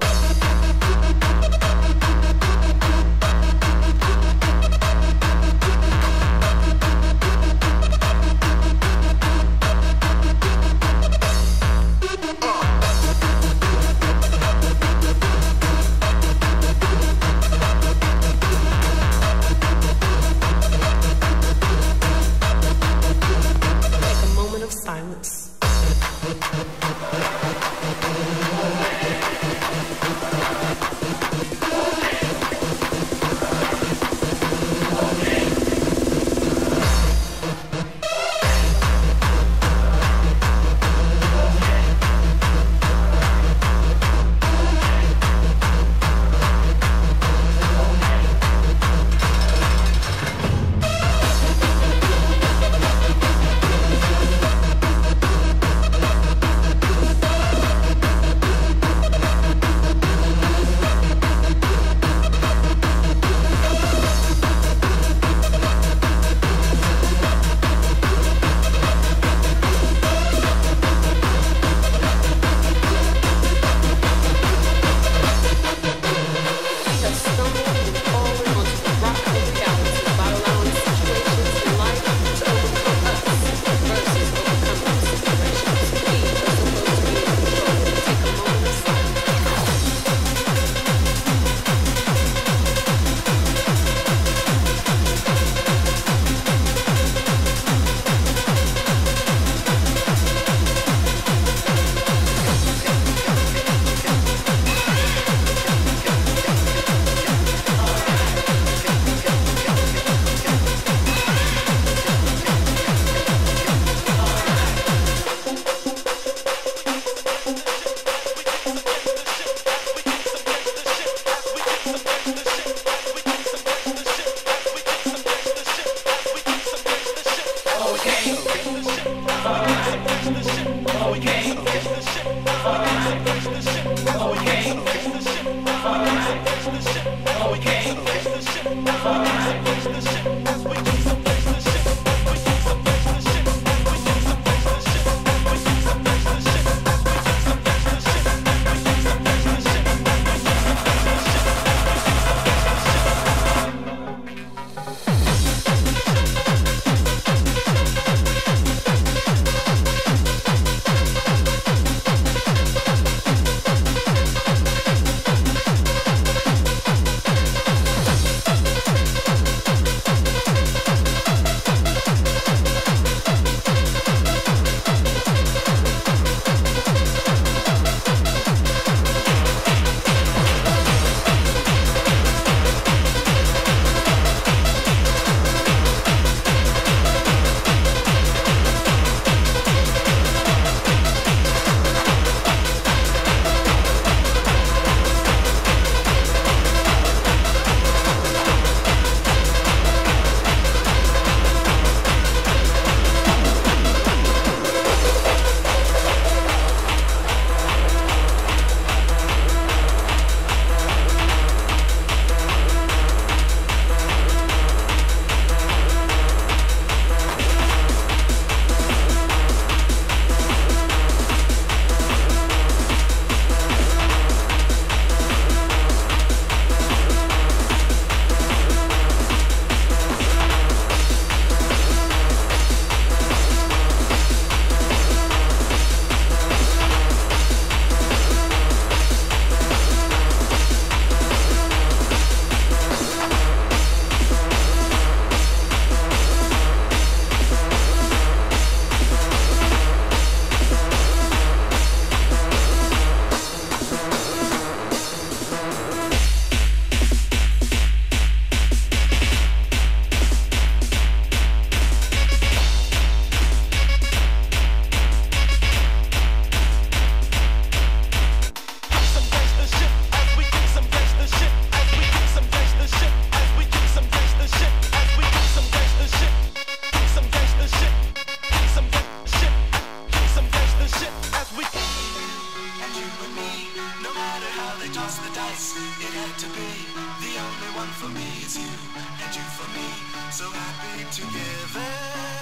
toss the dice, it had to be. The only one for me is you, and you for me. So happy together.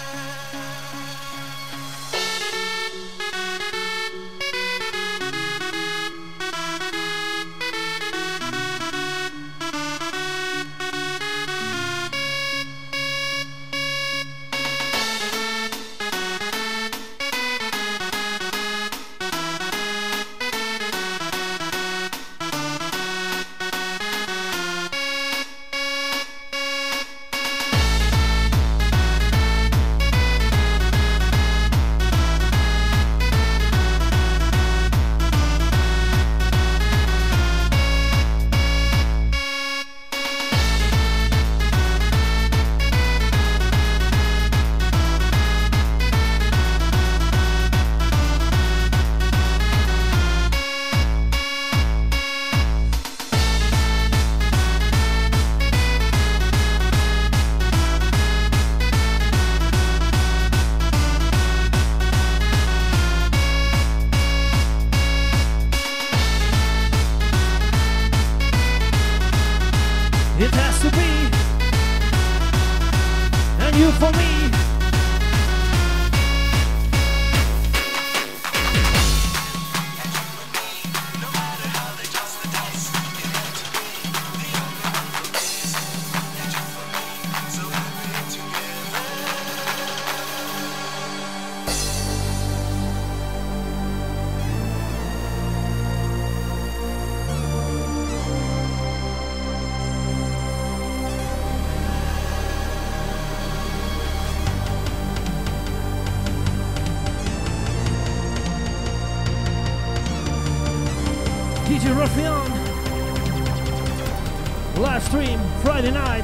It has to be, and you for me. D J Ruffian, live stream Friday night.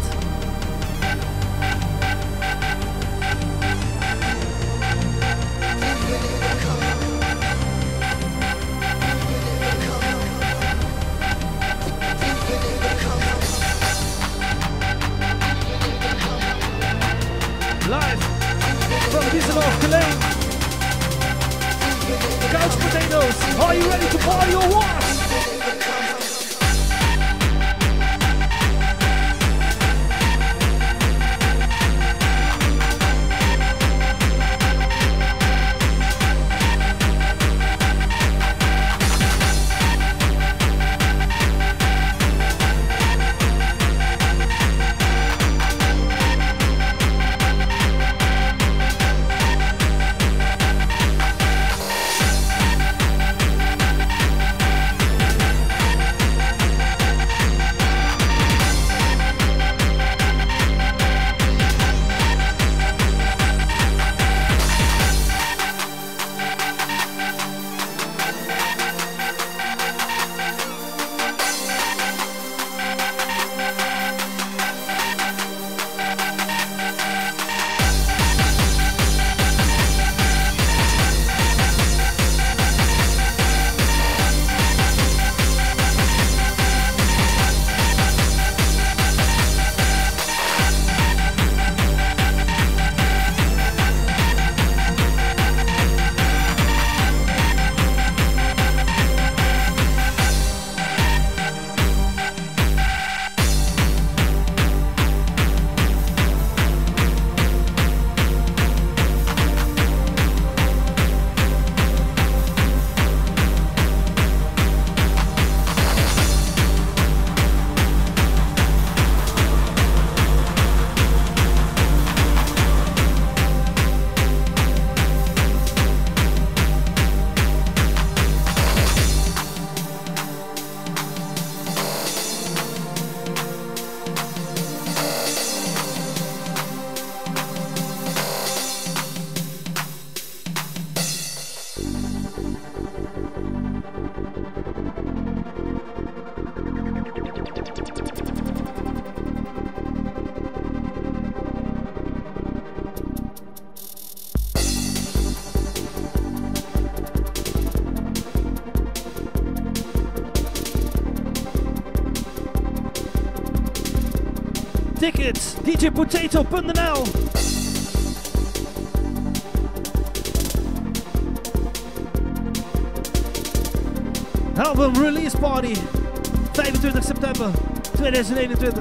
Live from Düsseldorf, Cologne. Couch Potatoes, are you ready to party or what? Tickets, D J Potato dot N L. Album release party. eenentwintig september tweeduizend eenentwintig.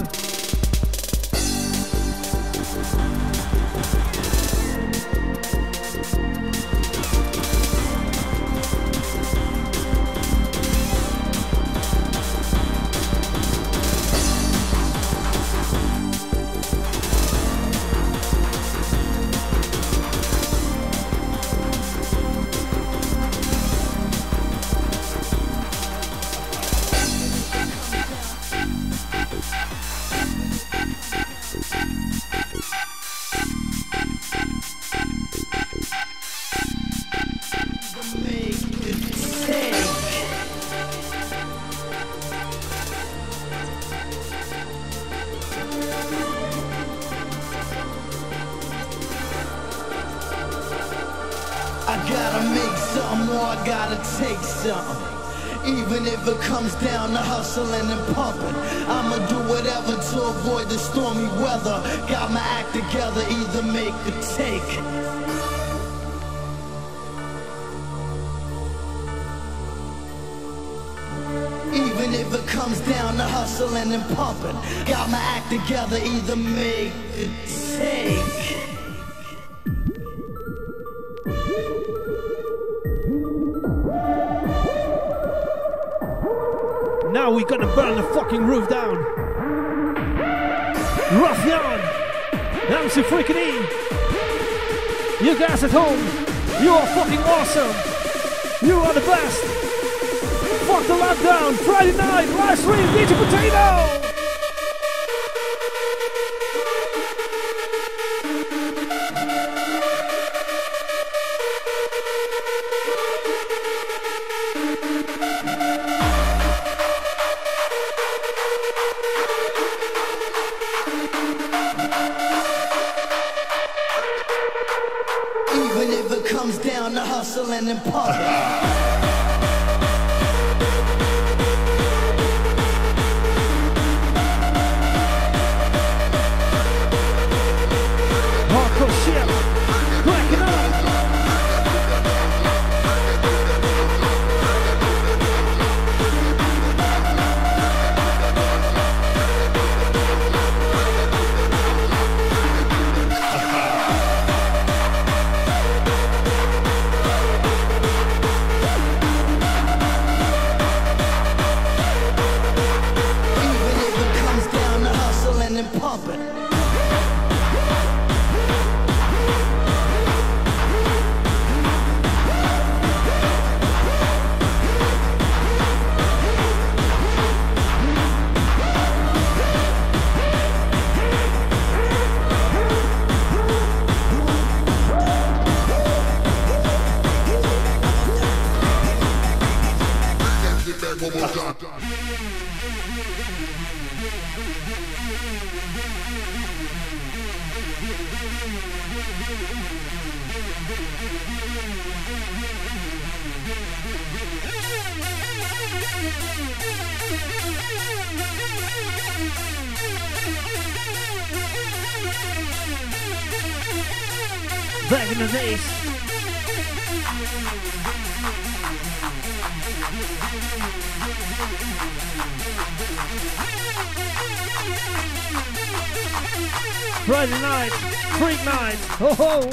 I gotta make something or I gotta take something. Even if it comes down to hustling and pumping, I'ma do whatever to avoid the stormy weather. Got my act together, either make or take. Even if it comes down to hustling and pumping, got my act together, either make or take. Now we gonna burn the fucking roof down. Ruffian, M C Freakin' E. You guys at home, you are fucking awesome. You are the best. Fuck the lockdown. Friday night, live stream, D J Potato. Even if it comes down to hustling and pumping. Hardcore shit, back it up. Even if it comes down to hustling and pumping. Back in the days. Friday night, freak night, ho ho!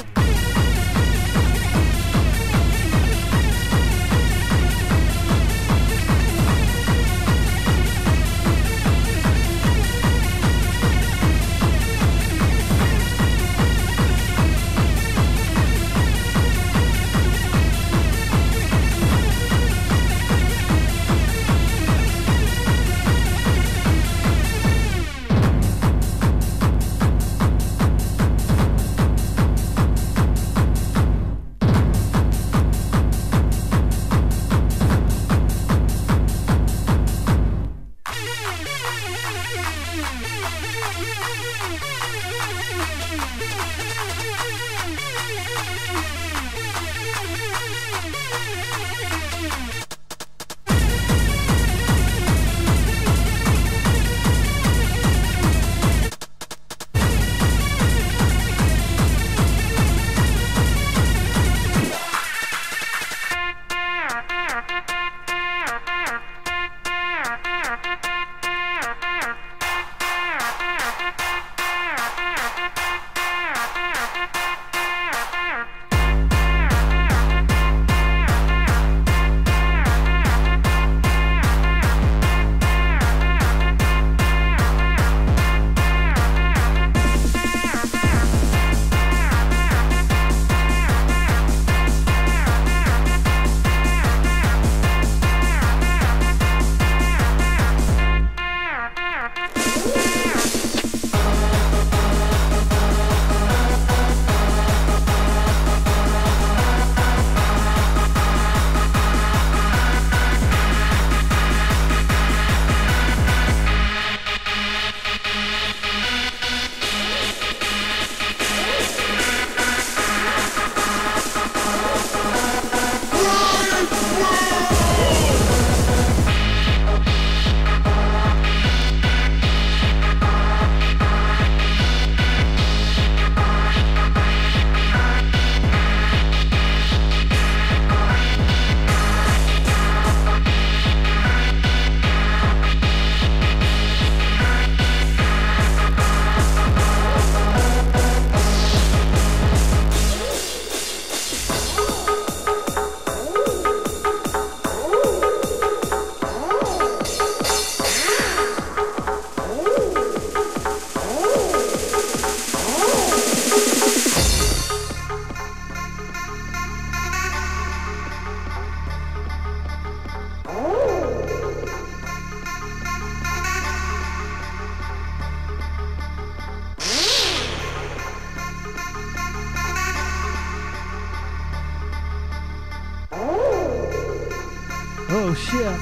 Oh shit.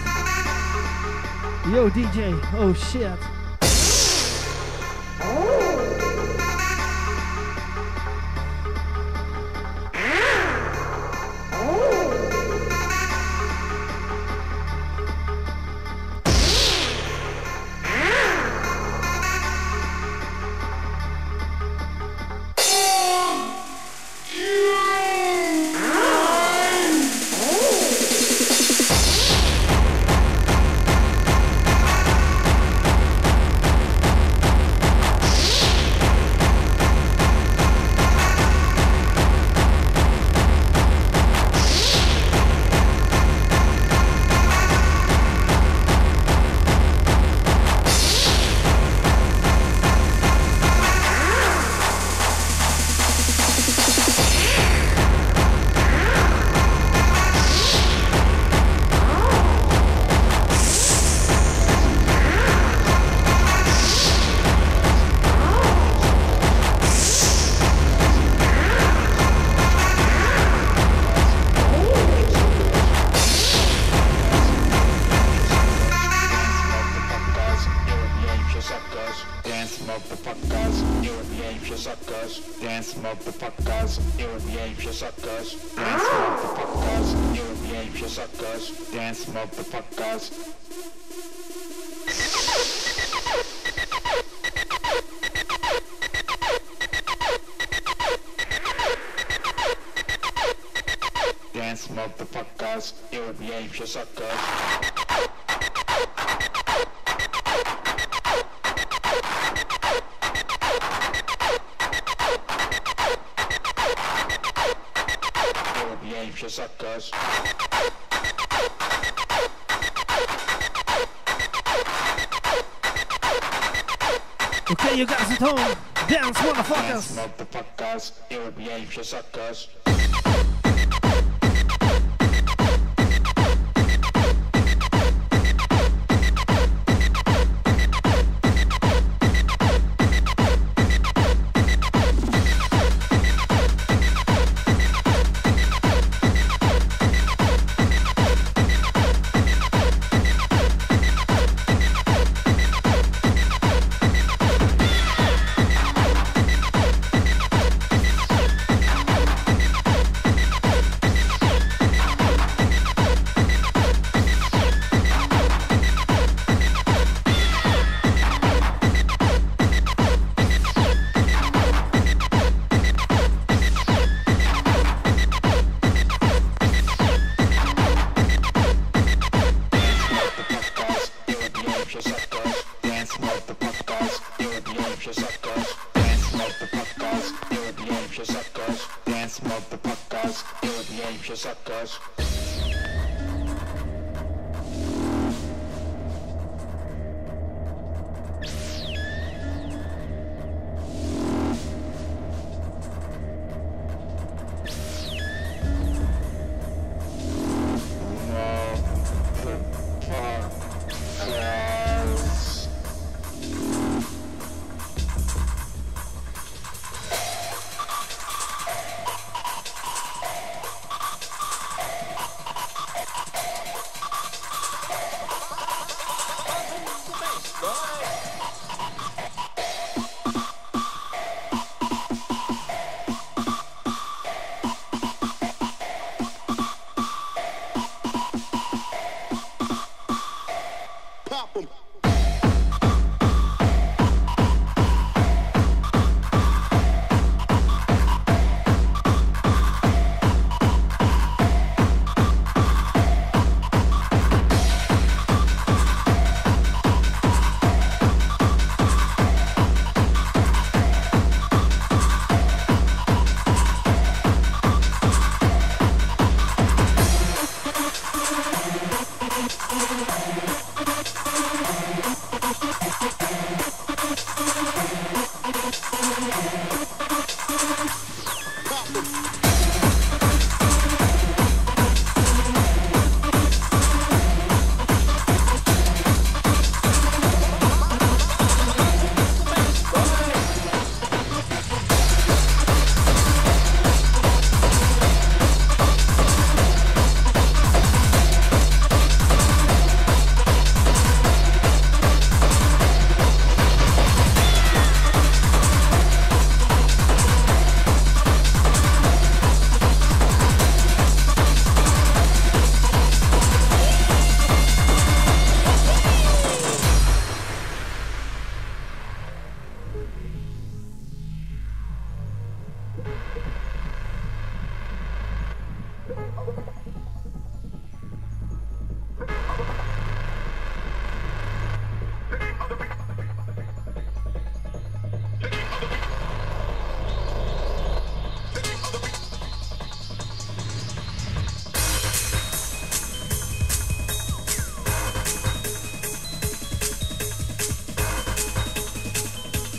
Yo D J, oh shit. Okay, you guys at home, dance motherfuckers. Dance motherfuckers, ill behavior suckers.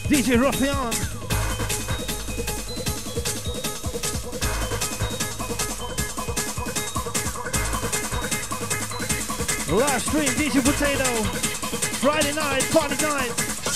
D J Ruffian. Live stream D J Potato. Friday night, party night.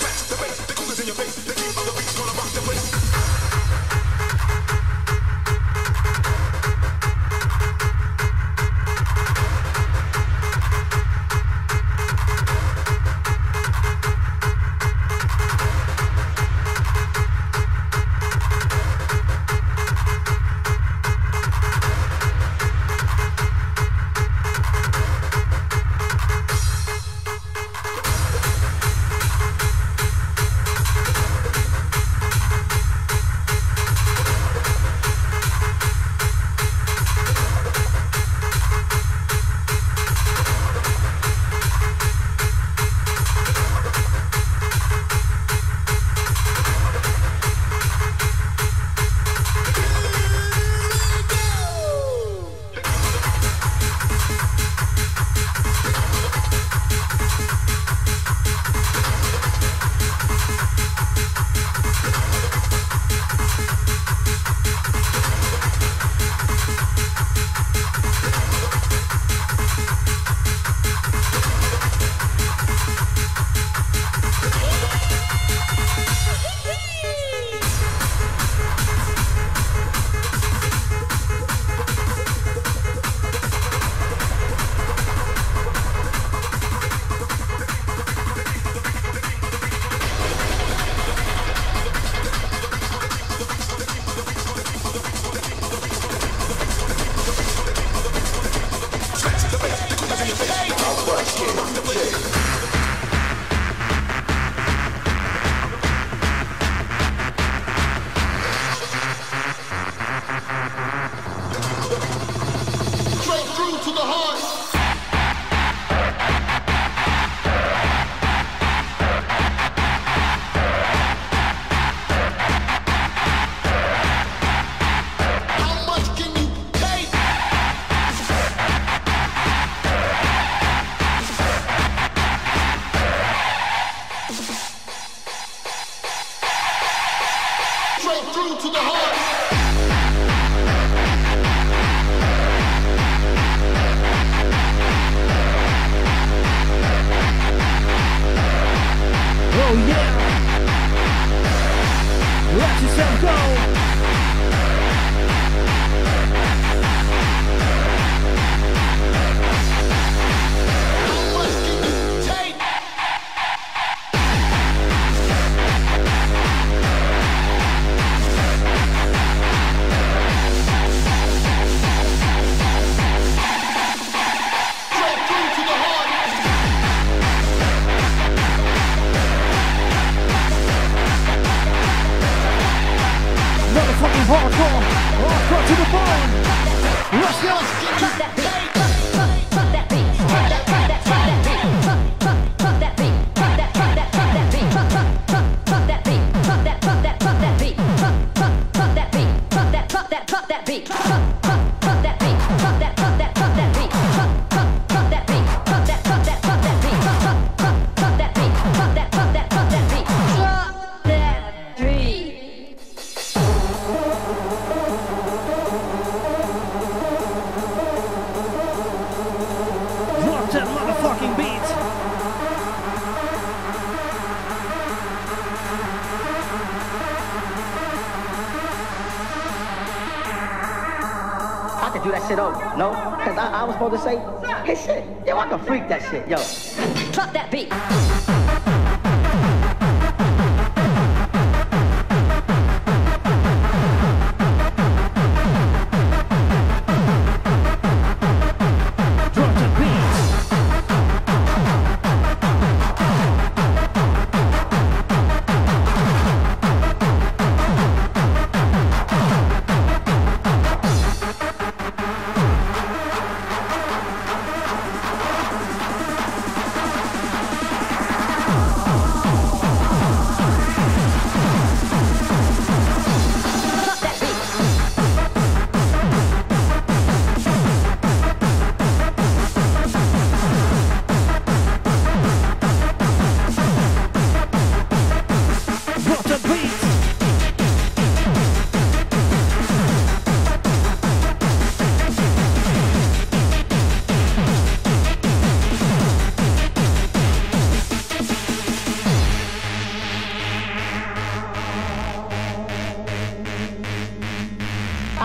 Do that shit over, no? Cause I, I was supposed to say, hey shit, yo, I can freak that shit, yo. Drop that beat.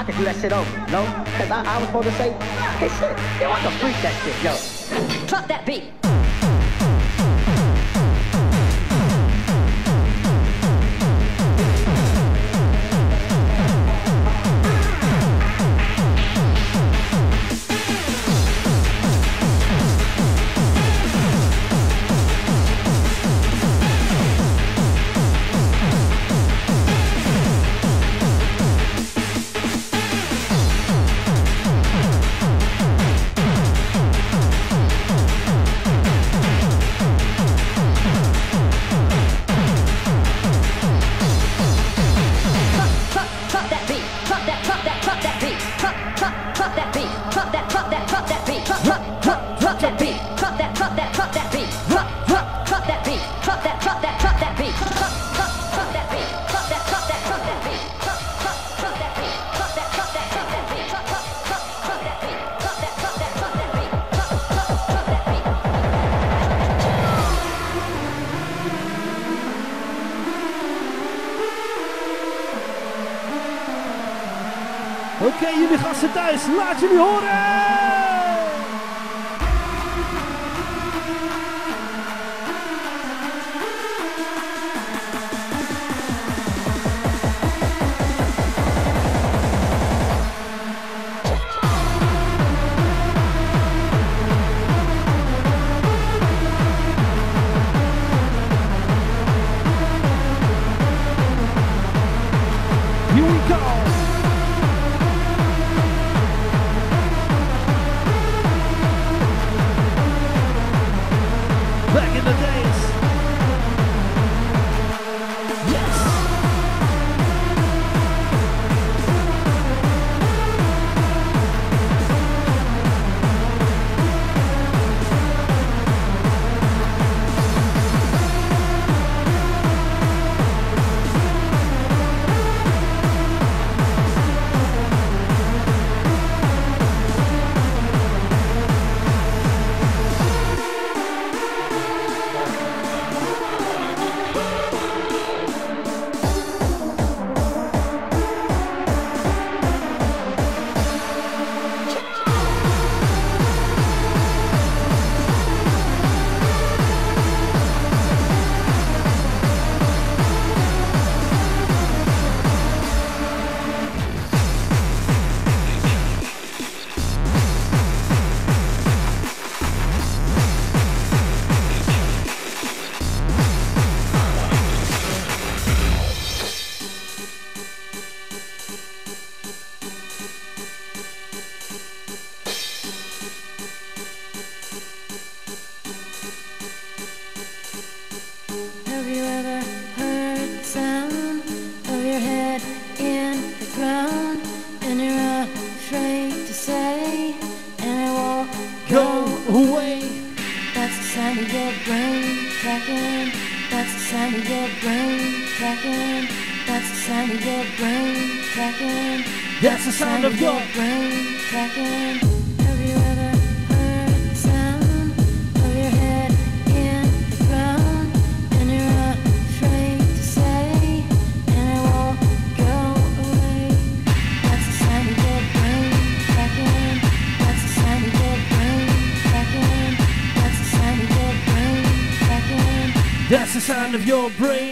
can do that shit over. No? Because I, I was supposed to say, hey, shit, yo, I can freak that shit, yo. Drop that beat. Oké, okay, jullie gasten thuis, laat jullie horen! Here we go! Back in the days. Yes. Have you ever heard the sound of your head in the ground and you're afraid to say and it won't go away? That's the sound of your brain cracking. That's the sound of your brain cracking. That's the sound of your brain cracking. That's the sound of your brain cracking. Have you ever heard the sound of your head in the ground and you're afraid to say and it won't go away? That's the sound of your brain cracking. That's the sound of your brain cracking. That's the sound of your brain cracking. That's the sound of your brain.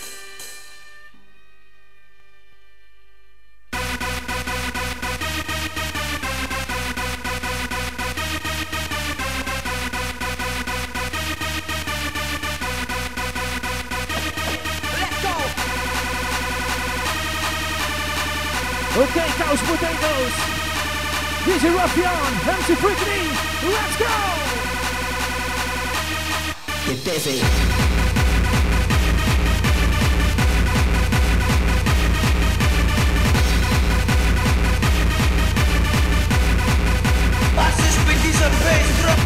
Okay, Couch Potatoes. D J Ruffian, M C Freaky, let's go! Get busy. Watch this with these up bass drum.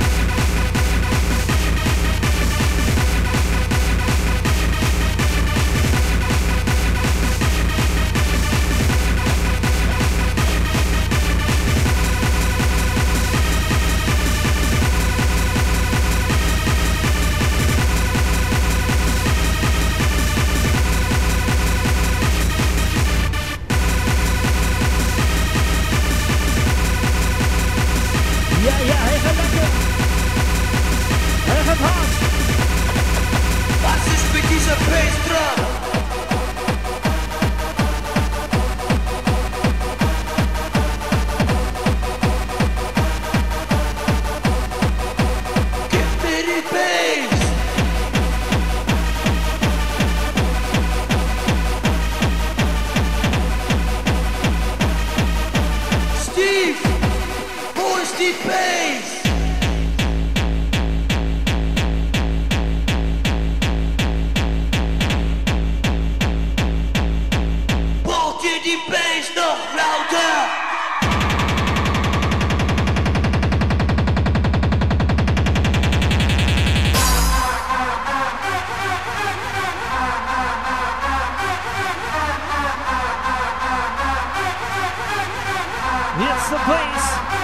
bass.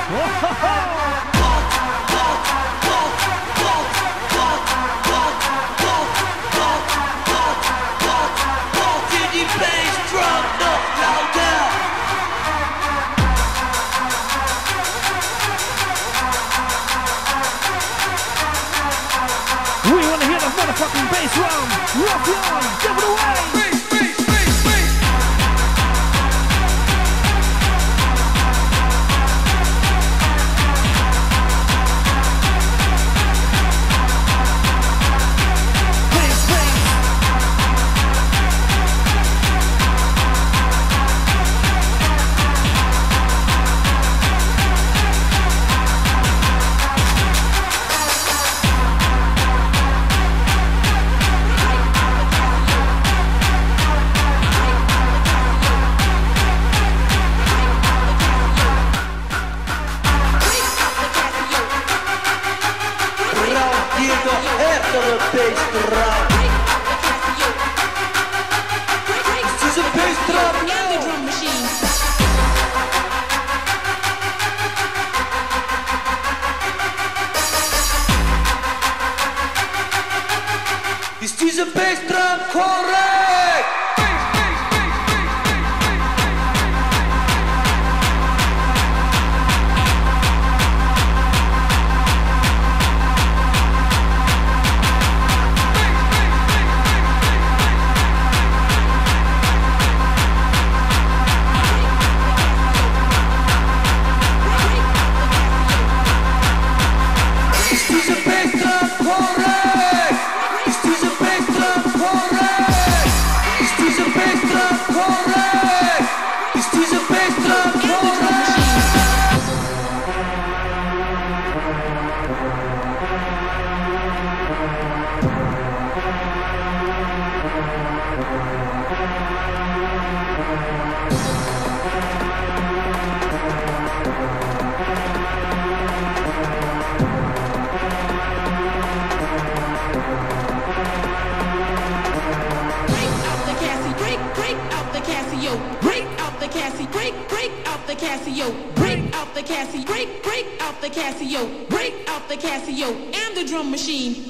Dirty bass drum, not louder. We wanna hear the motherfucking bass drum. Rock on, give it away. Is diese Bassdrum korrekt? Is diese Bassdrum korrekt? Is diese Bassdrum korrekt? Is diese Bassdrum korrekt? Is diese Bassdrum korrekt? Casio, break out the Casio, break, break out the Casio, break out the Casio, and the drum machine.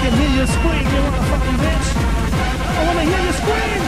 can hear you scream, you motherfucking bitch. I wanna hear you scream.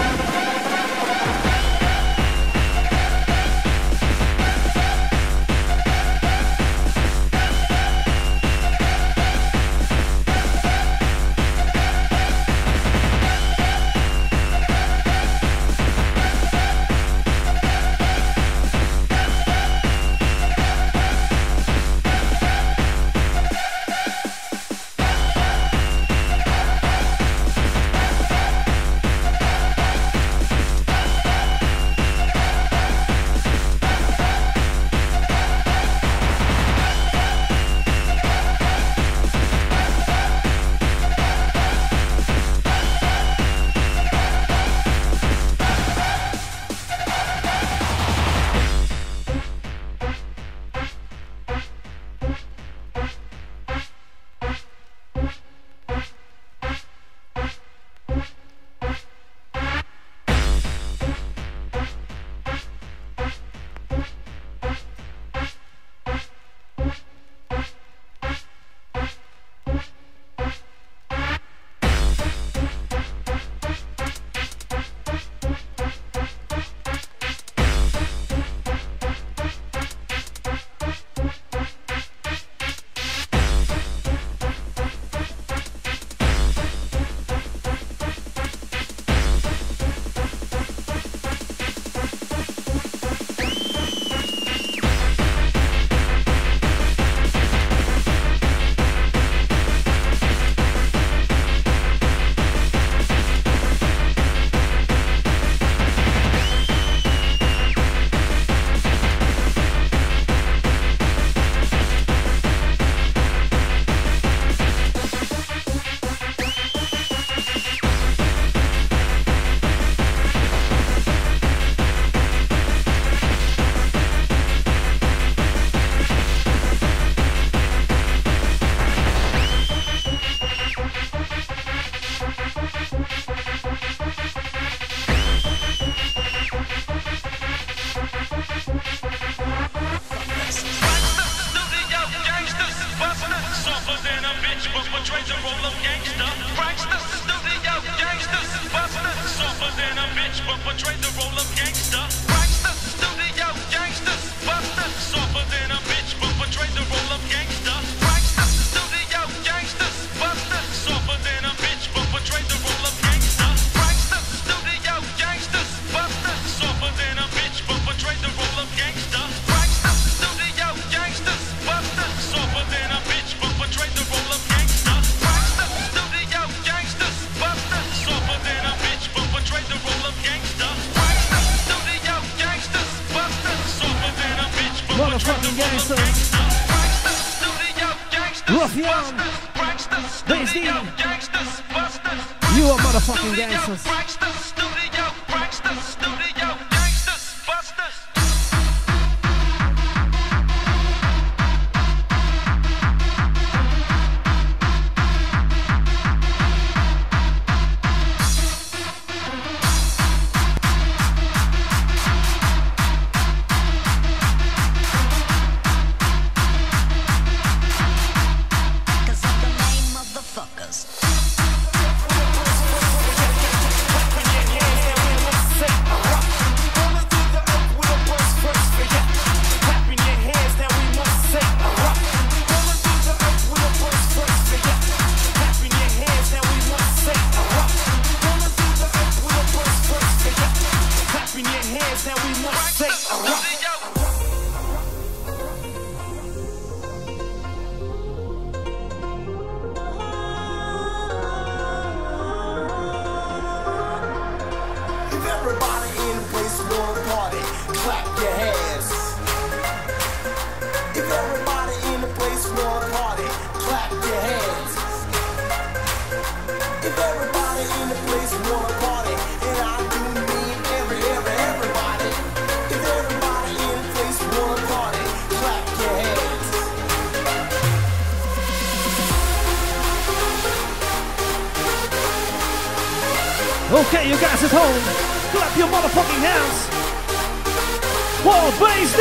Motherfucking gangsters. Ruffian. Bass D. You are motherfucking gangsters. Okay, you guys at home, clap your motherfucking hands. Whoa, Bass D!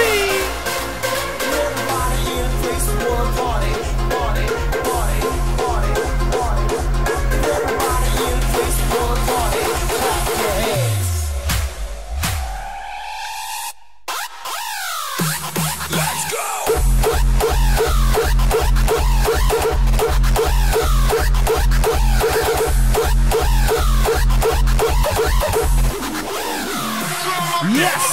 Everybody in the place wanna party, party, party, party, party, party. gonna party. Clap your hands. Let's go. Yes.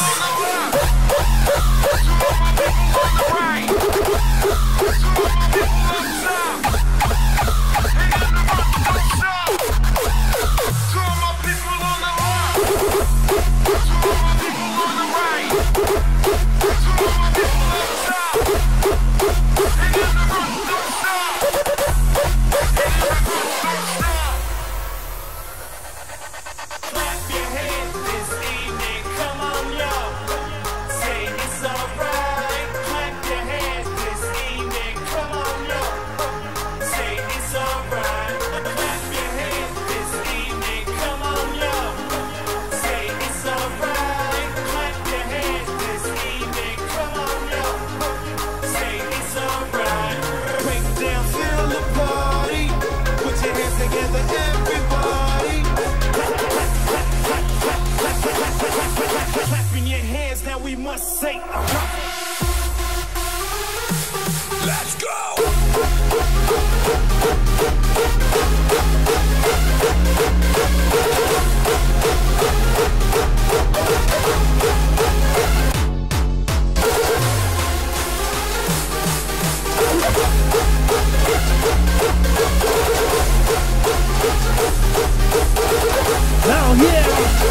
Hell yeah!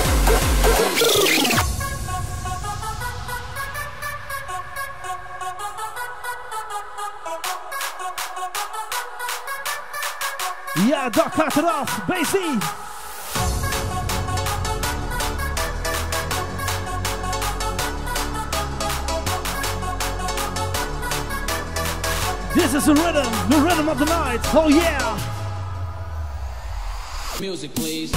Ja, dak gaat eraf, B C! This is the rhythm, the rhythm of the night, oh yeah! Music, please.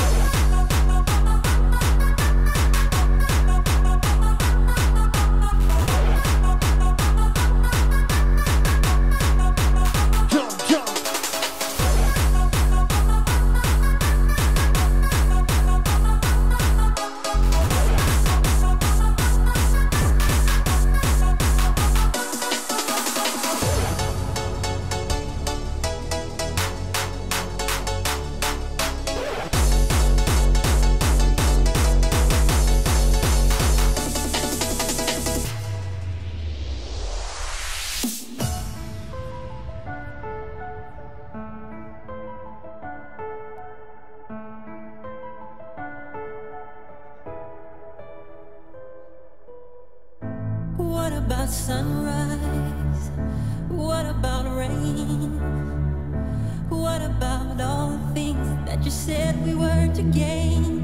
What about sunrise? What about rain? What about all the things that you said we were to gain?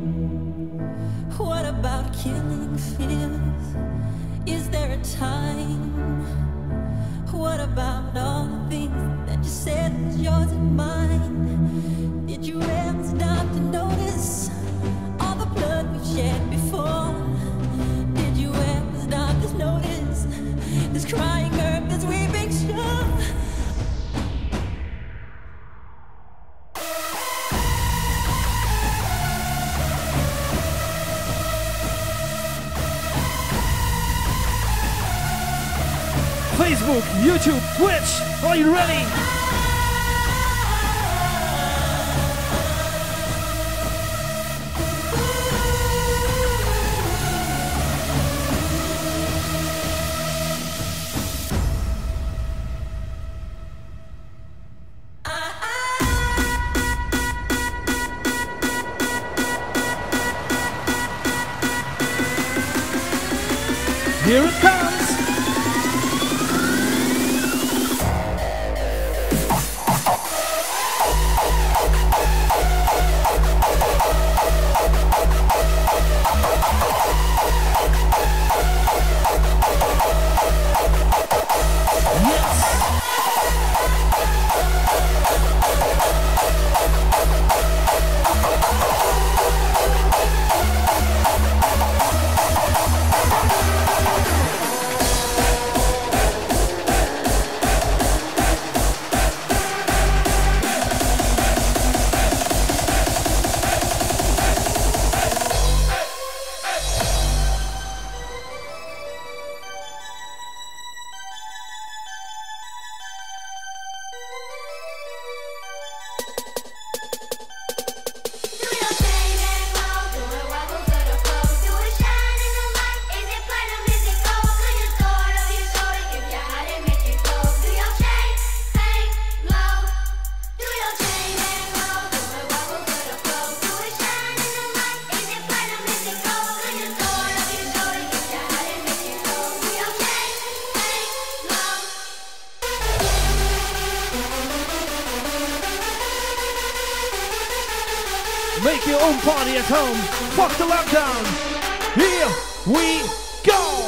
What about killing fears? Is there a time? What about all the things that you said was yours and mine? Did you ever stop to notice all the blood we've shed before? Did you ever stop to notice this crying earth, this weeping shore? Facebook, YouTube, Twitch, are you ready? Here it comes! Don't party at home. Fuck the lockdown. Here we go.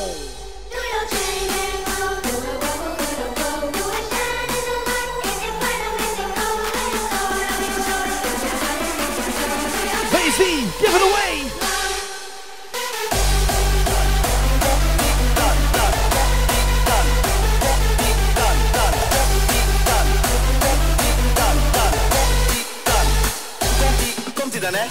Basie, give it away. Komt-ie dan, hè?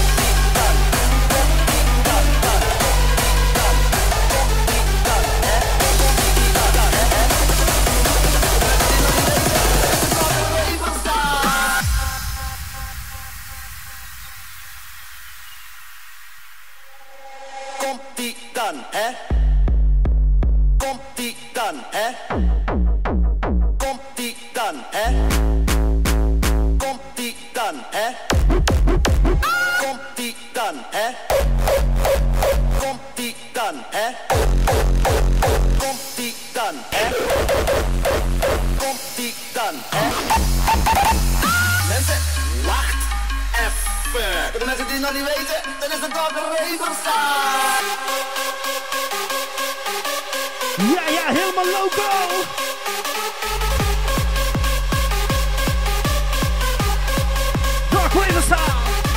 Komt-ie dan, hè? Komt-ie dan, hè? Komt-ie dan, hè? Komt-ie dan, hè? Komt-ie dan, hè? Komt-ie dan, hè? Komt-ie dan, hè? Komt-ie dan, hè? Mensen, wacht even. Voor de mensen die het nog niet weten, dan is het toch een Riverside. Ja, ja, helemaal loco. Dark Riverside.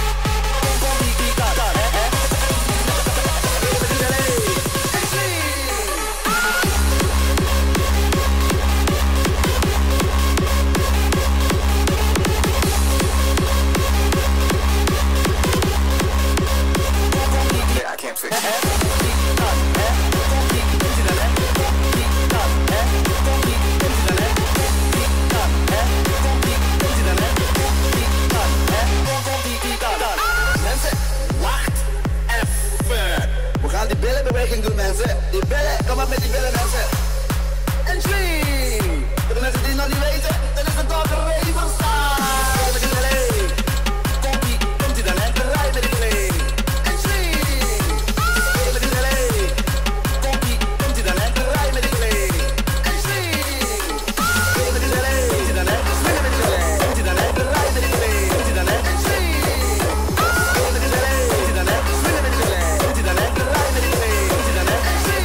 Die billenbeweging doen, mensen. Die billen, kom op met die billen, mensen. En swing! Voor de mensen die het nog niet weten, dan is het toch een Riverside. Met die geleeg. Komt-ie, komt-ie dan, hè? Rij met die geleeg. En swing! Met die geleeg. Komt-ie, komt-ie dan, hè? Rij met die geleeg. En swing! Met die geleeg. Komt-ie dan, hè? Swing met die geleeg. Komt-ie dan, hè? Rij met die geleeg. Komt-ie dan, hè? En swing! Met die geleeg. Komt-ie dan, hè? Swing met die geleeg. Komt-ie dan, hè? Rij met die geleeg. Komt-ie dan, hè? En swing!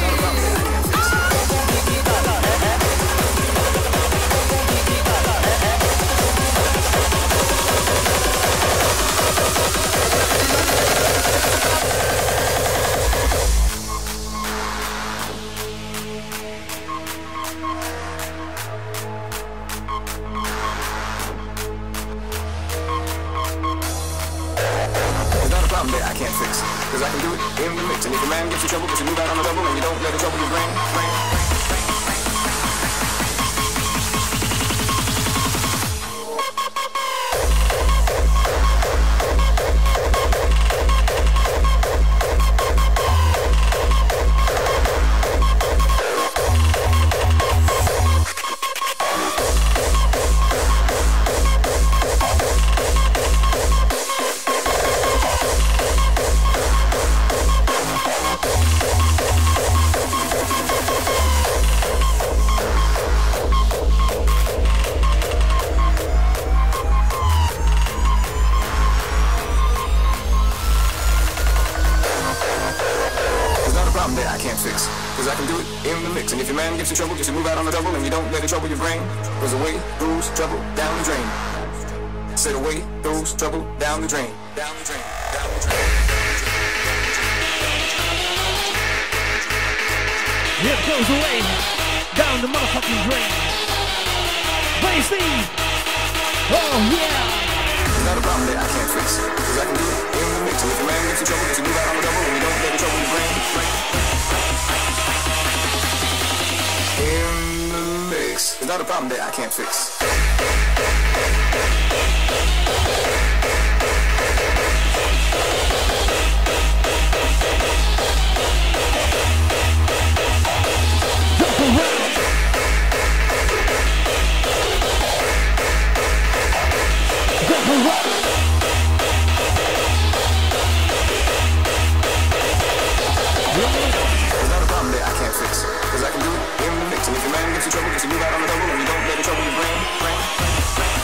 I can't fix, cause I can do it in the mix. And if a man gets in trouble, cause you move out on the double and you don't let it trouble your brain, brain. Cause I can do it in the mix. And if your man gets in trouble, just move out on the double and you don't let it trouble your brain. Cause away goes trouble down the drain. Said away goes trouble down the drain. Down the drain, down the drain. Here goes away down the motherfucking drain. Basie! Oh yeah! It's not a problem that I can't fix. Cause I can do it in the mix. And if your man gets in trouble, just move out on the double and you don't let it trouble your brain. In the mix. It's not a problem that I can't fix. It's not a problem that I can't fix. Cause I can do it in the mix. And if your man gets in trouble, just move out on the double and you don't let it trouble your brain. brain.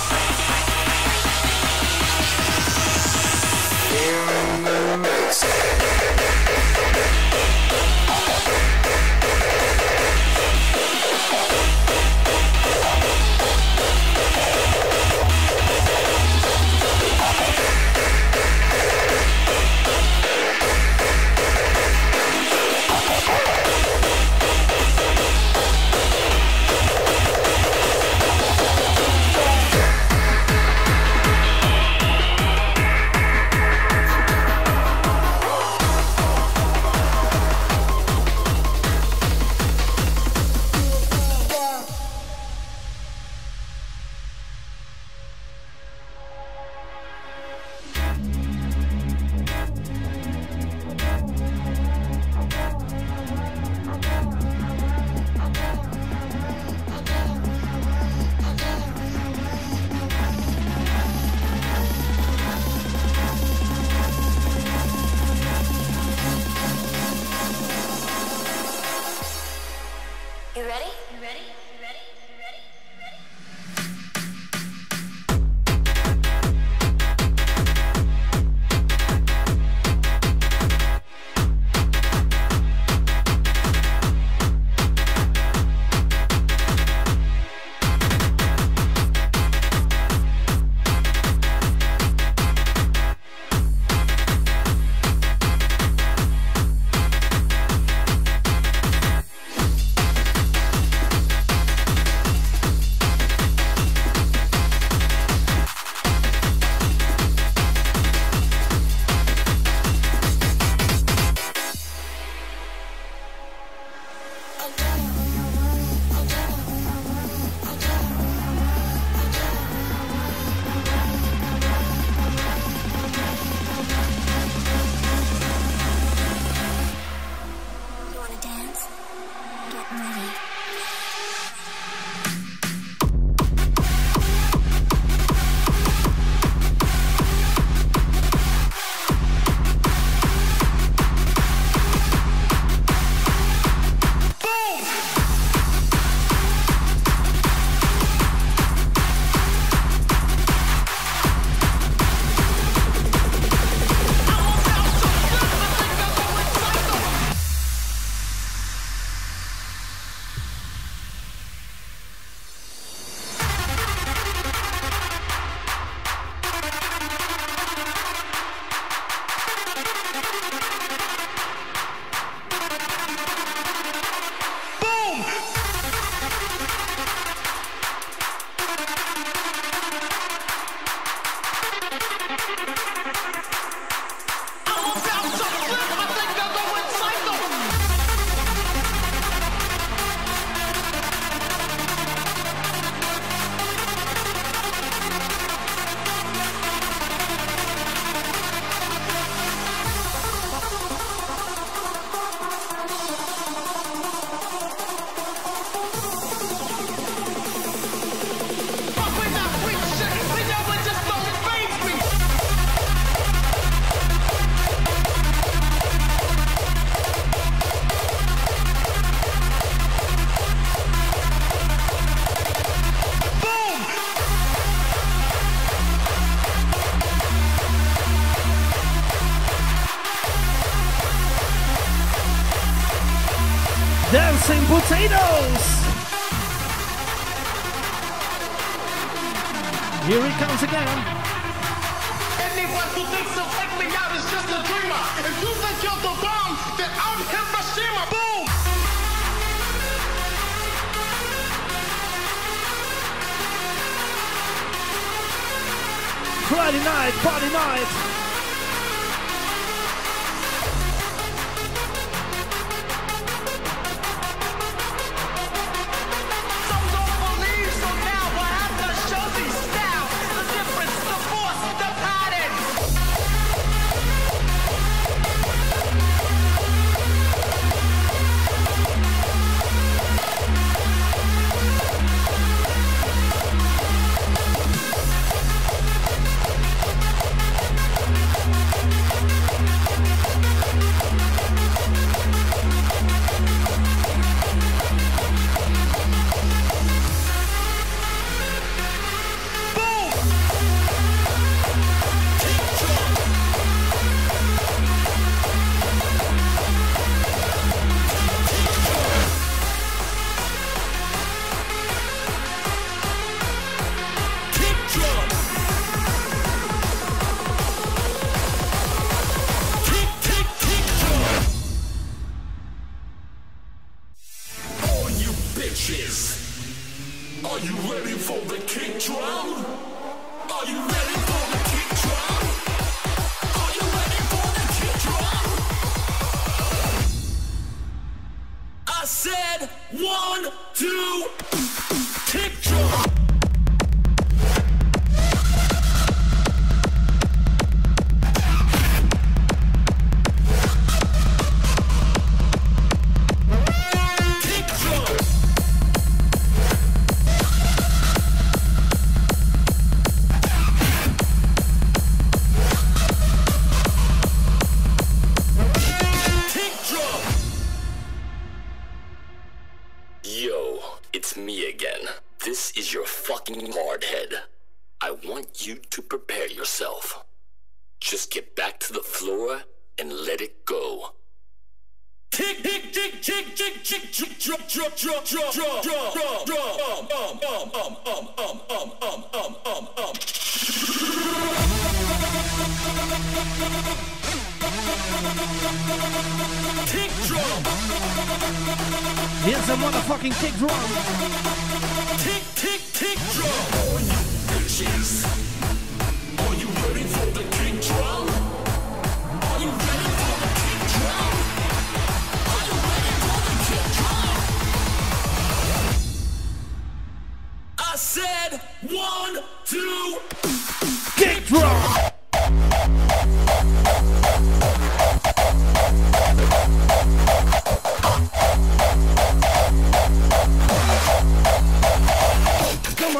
Dancing Potatoes! Here he comes again. Anyone who thinks he'll take me out is just a dreamer. If you think you're the bomb, then I'm Hiroshima. Boom! Friday night, party night. Are you ready for the kick drum? Are you ready for the kick drum? Are you ready for the kick drum? I said one, two, kick drum. This is your fucking hardhead. I want you to prepare yourself. Just get back to the floor and let it go. Tick tick tick tick tick tick tick drop drop drop drop drop drop drop um um um um um um um um um um um Kick drum. Here's a motherfucking kick drum. Tick, tick, tick drum. All you bitches. Are you ready for the kick drum? Are you ready for the kick drum? Are you ready for the kick drum? I said one, two, kick drum.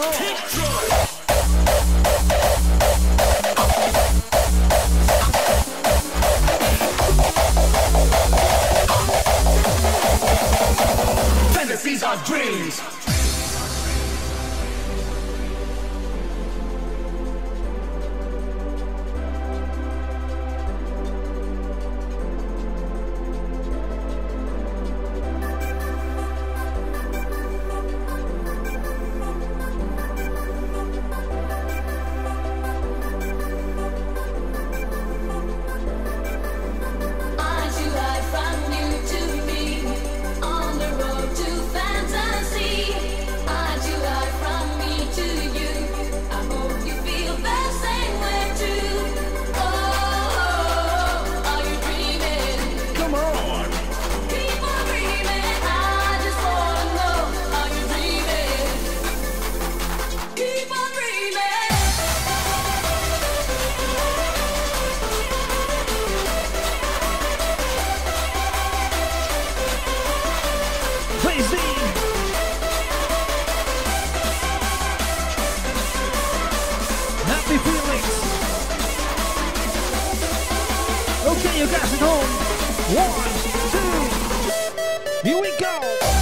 Fantasies are dreams. As you ride from you to me, on the road to fantasy. As you ride from me to you, I hope you feel the same way too. Oh, are you dreaming? Come on. Keep on dreaming. I just wanna know, are you dreaming? Keep on dreaming. Crazy. Happy feelings. Okay, you guys at home. One, two. Here we go.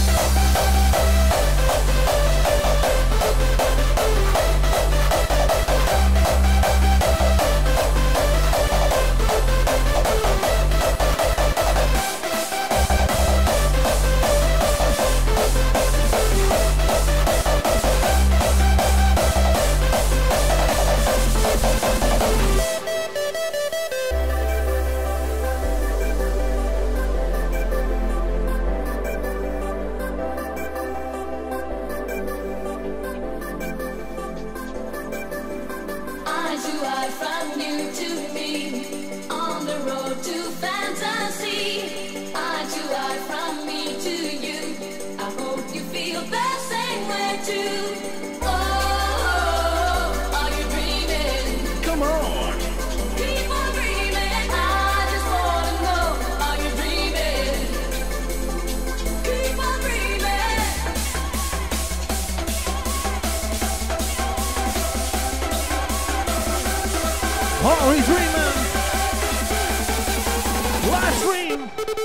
As you ride from you to me, on the road to fantasy. As you ride from me to you, I hope you feel the same way too. Oh, are you dreaming? Come on. Keep on dreaming. I just wanna know, are you dreaming? Keep on dreaming. Are we dreaming? Live stream.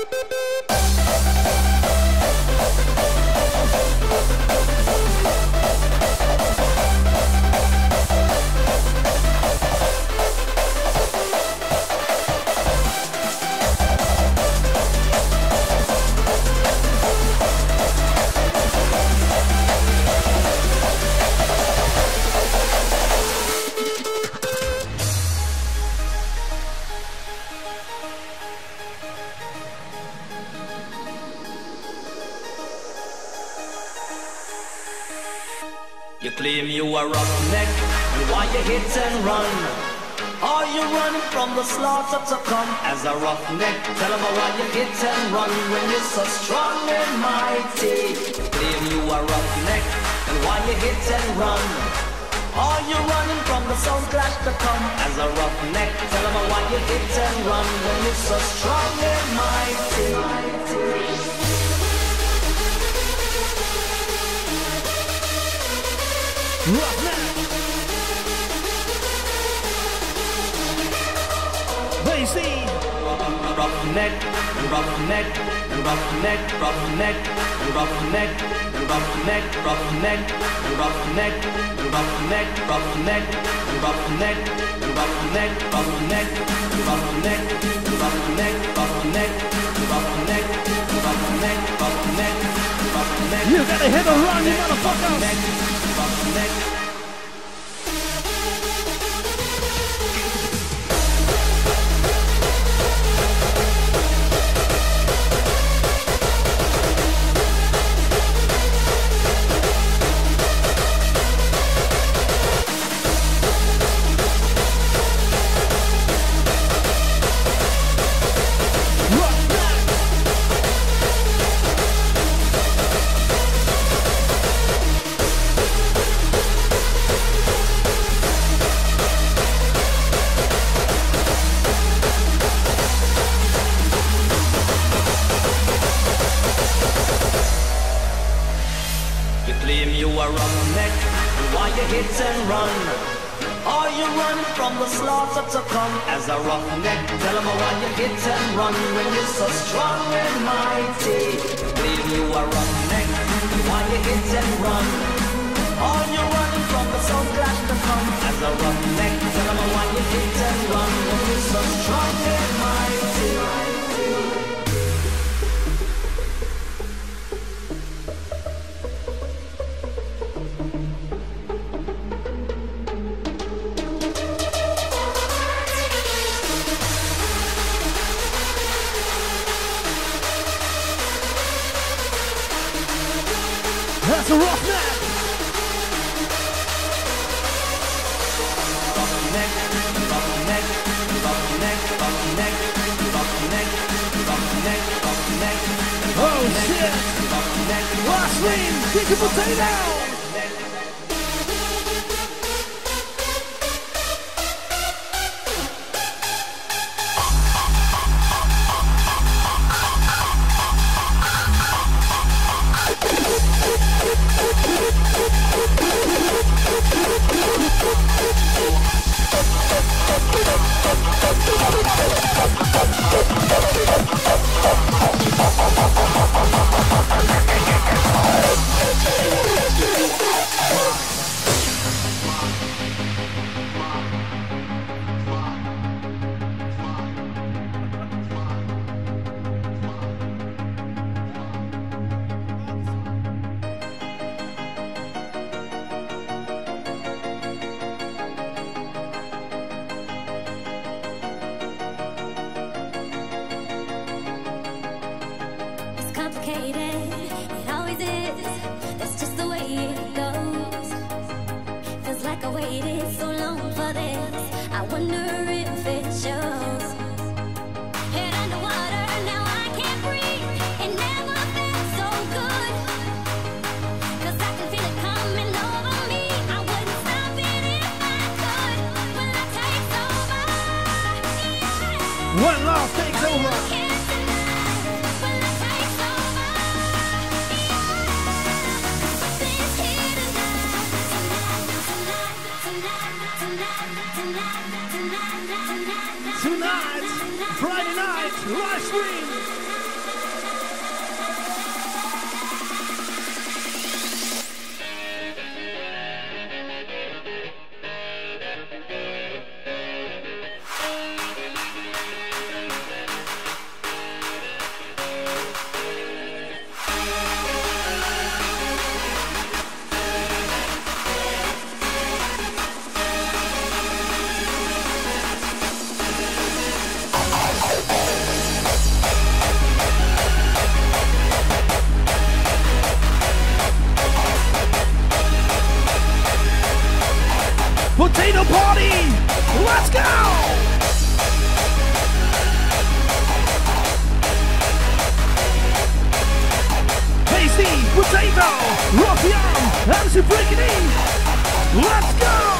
You claim you are roughneck, and why you hit and run? Are you running from the slaughter to come as a roughneck? Tell them why you hit and run when you're so strong and mighty. You claim you are roughneck, and why you hit and run? Are you running from the sound clash to come as a roughneck? Tell them why you hit and run when you're so strong and mighty. Roughneck. Lazy. Roughneck, roughneck, roughneck, roughneck, roughneck, roughneck, roughneck, roughneck, roughneck, roughneck, roughneck, roughneck, roughneck, roughneck, roughneck, roughneck, roughneck, roughneck, roughneck. You gotta hit a run, you motherfuckers. Roughneck. you hit and run? Are you running from the slaughter to come as a roughneck? Tell them why you hit and run when you're so strong and mighty. Believe you are roughneck, why you hit and run? Are you running from the so glad to come as a roughneck? Tell them why you hit and run when you're so strong and mighty. That's a roughneck. Roughneck, roughneck, roughneck, roughneck, roughneck, roughneck, roughneck. Oh shit! Last ring, kick a potato! It's complicated, it always is. That's just the way it goes. Feels like I waited so long for this. I wonder if it shows. Head underwater, now I can't breathe. It never felt so good. 'Cause I can feel it coming over me. I wouldn't stop it if I could. When I take over, yeah. One last takes over. Tonight, Friday night, live stream. Potato party! Let's go! Tasty potato! Ruffian! M C Brickety! Let's go!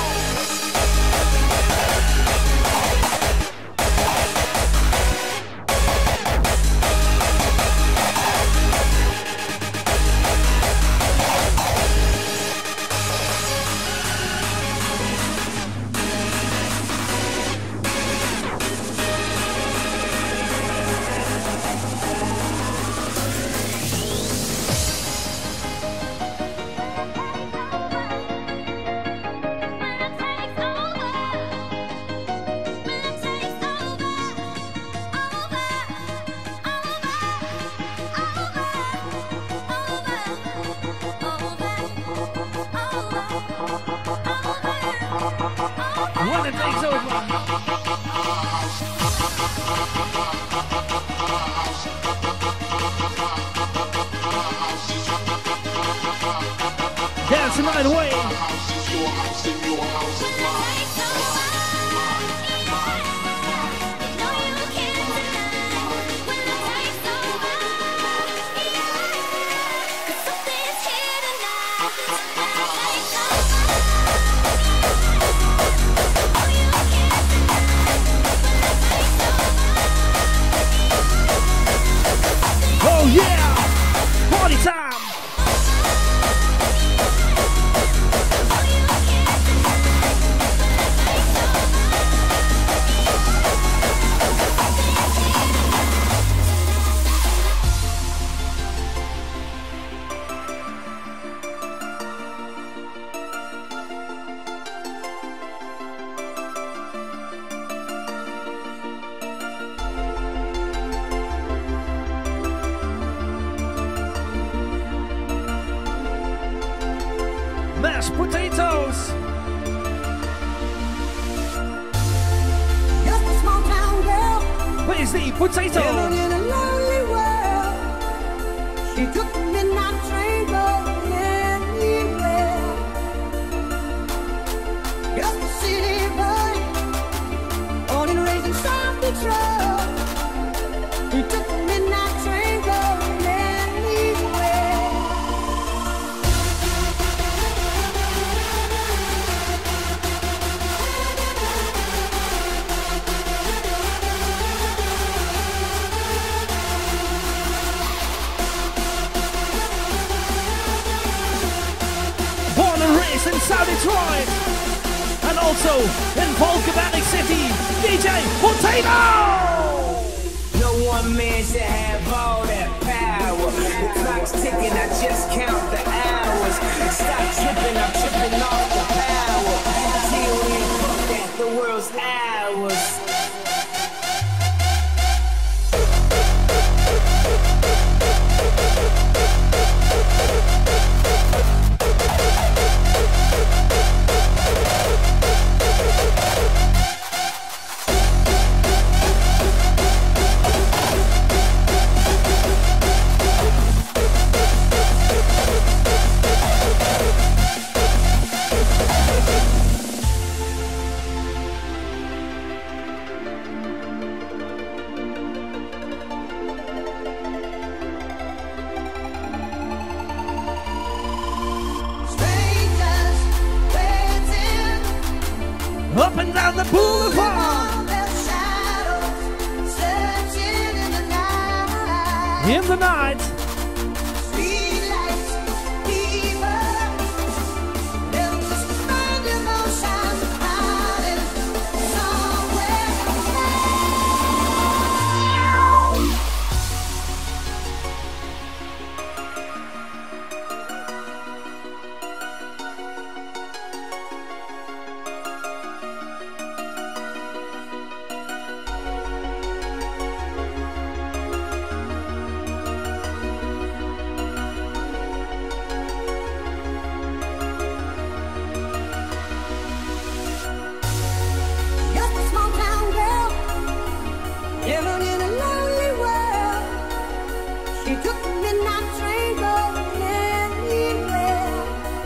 When it takes over. Dance the night away. Oh yeah! Party time! mashed potatoes. Just a small town girl. Where's the potato? Living in a lonely world. She took the midnight train going anywhere. Just a city boy, born and raised in South Detroit. He took the midnight train going anywhere. Born and raised in South Detroit. And also in Volcanic City, D J Potato! No one man should have all that power. The clock's ticking, I just count the hours. Stop tripping, I'm tripping off the power. Till then, fuck that, the world's ours. Up and down the boulevard. In the night. Just a small town girl, living in a lonely world. She took the midnight train going anywhere.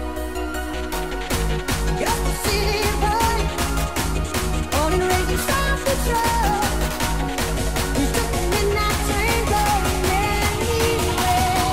Just a city boy, born and raised in South Detroit. He took the midnight train going anywhere.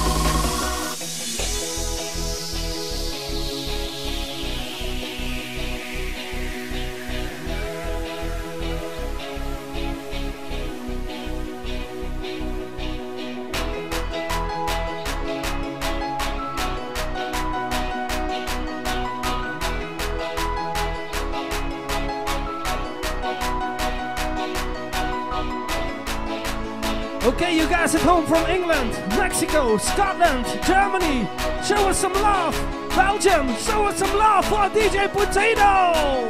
Okay, you guys at home from England, Mexico, Scotland, Germany, show us some love. Belgium, show us some love for D J Potato.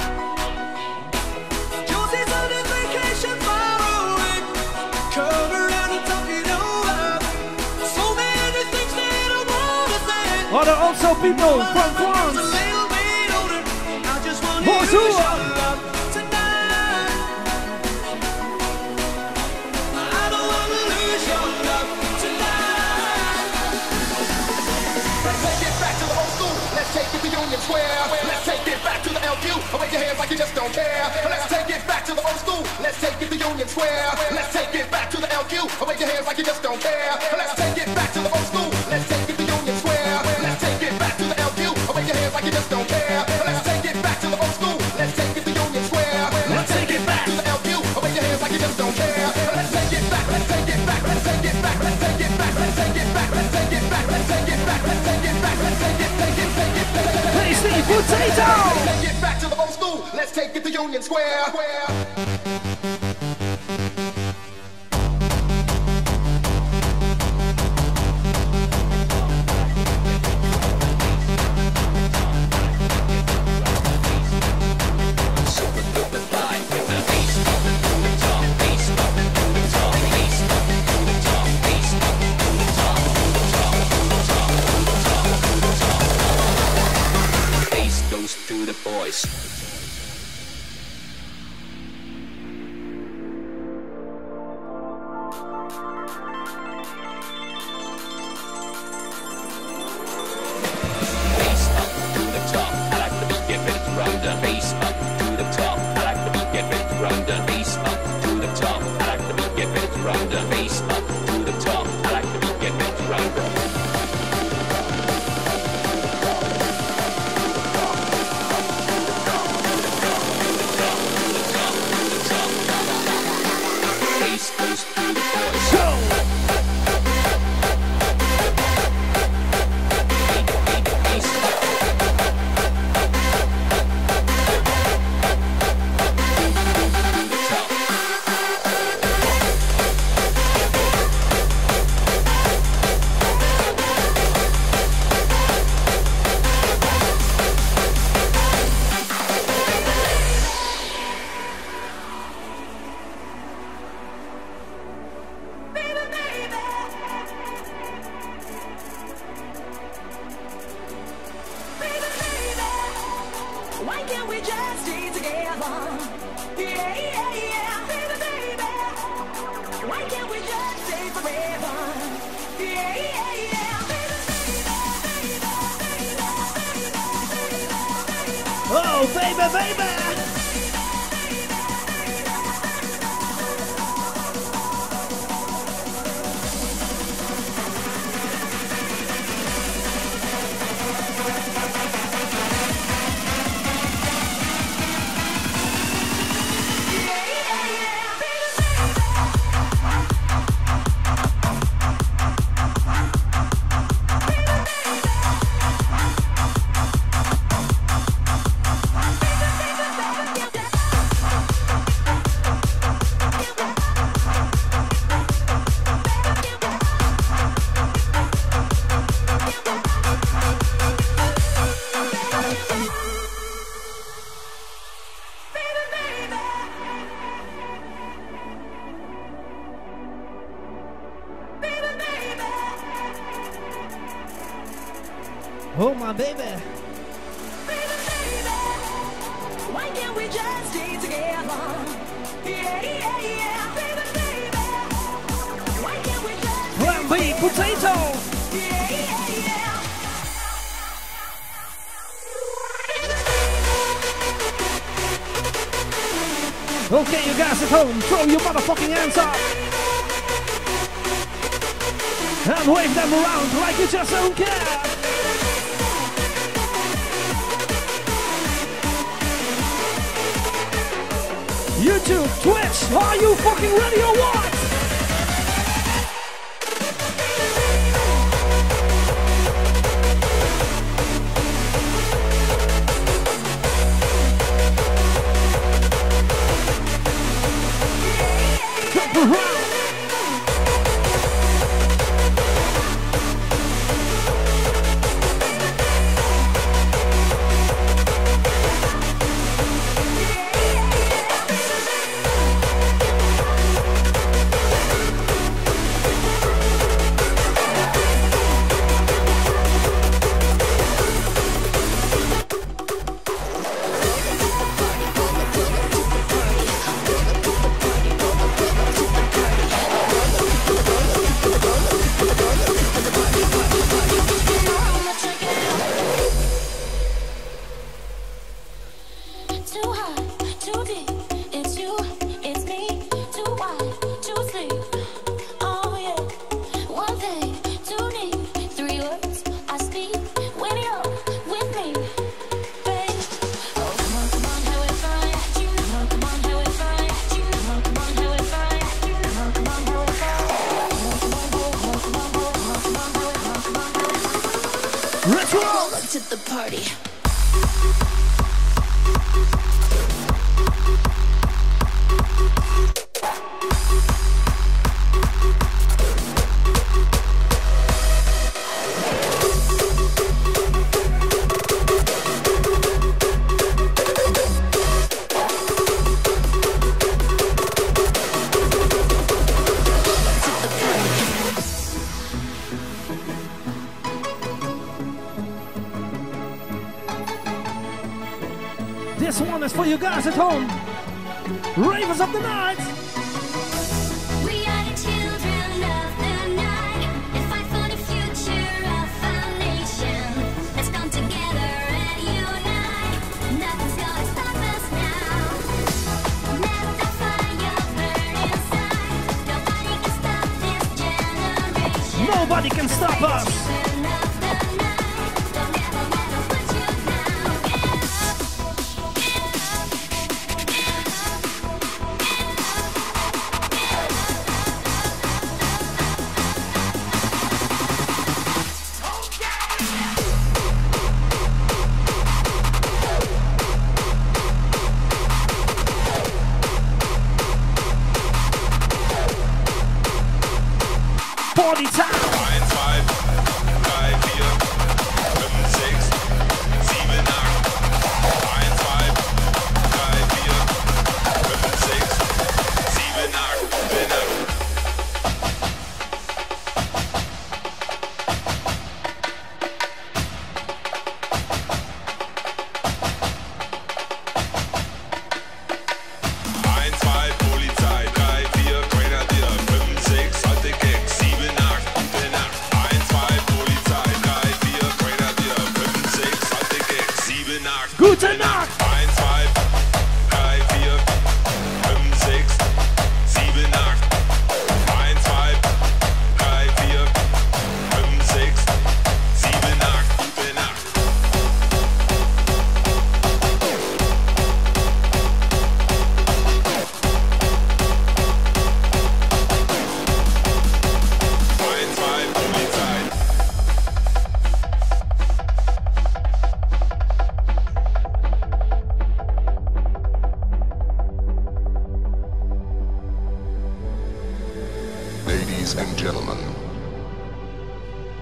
Josie's on his vacation far away. Come around and talk it over. So many things that I wanna say. What are also people from France? Bonjour. Take it to Union Square. Let's take it back to the L Q. Wave your hands like you just don't care. Let's take it back to the old school. Let's take it to Union Square. Let's take it back to the L Q. Wave your hands like you just don't care. Let's take it back to the old school. Let's take it to Union Square. Let's take it back to the L Q. Wave your hands like you just don't care. Let's take it back to the old school. Let's take it to Union Square. Let's take it back to the L Q. Wave your hands like you just don't care. Let's take it back. Let's take it back. Let's take it back. Let's take it back. Let's take it back. Let's take it back. Let's take it back. Let's take it back. Let's take it. Take it. Take it. Please, the potato. Let's take it back to the old school. Let's take it to Union Square. together. Yeah, yeah, yeah, baby, baby. Why can't we just stay forever? Yeah, yeah, yeah, baby, baby, baby, baby, baby, baby. Oh, baby, baby. Oh, my baby. Why can't we just stay together? Yeah, yeah, yeah, baby, baby. Why can't we just Plan B, potato. Yeah, yeah, yeah. Okay, you guys at home, throw your motherfucking hands up. And wave them around like you just don't care. YouTube, Twitch, are you fucking ready or what? Jump around. Too high, too deep. It's you, it's me. Too wide, too sleep. Oh yeah. One thing, two need. Three words I speak when you're with me, babe. Oh come on, come on, how we find. Come on, come on, how we find. Come on, come on, how we find. Come on, come on, how we find. Come on, come on, come on, come on, come on, come on, come on. Let's roll. Welcome to the party. This one is for you guys at home. Ravers of the night. We are the children of the night and fight for the future of our nation. Let's come together and unite. Nothing's gonna stop us now. Let the fire burn inside. Nobody can stop this generation. Nobody can stop us. Party time! eins, zwei, drei, vier, fünf, sechs, sieben, acht. eins, zwei, drei, vier, fünf, sechs, sieben, acht. Binnen.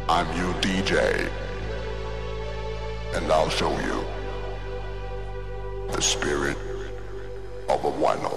I'm your D J, and I'll show you the spirit of a wino.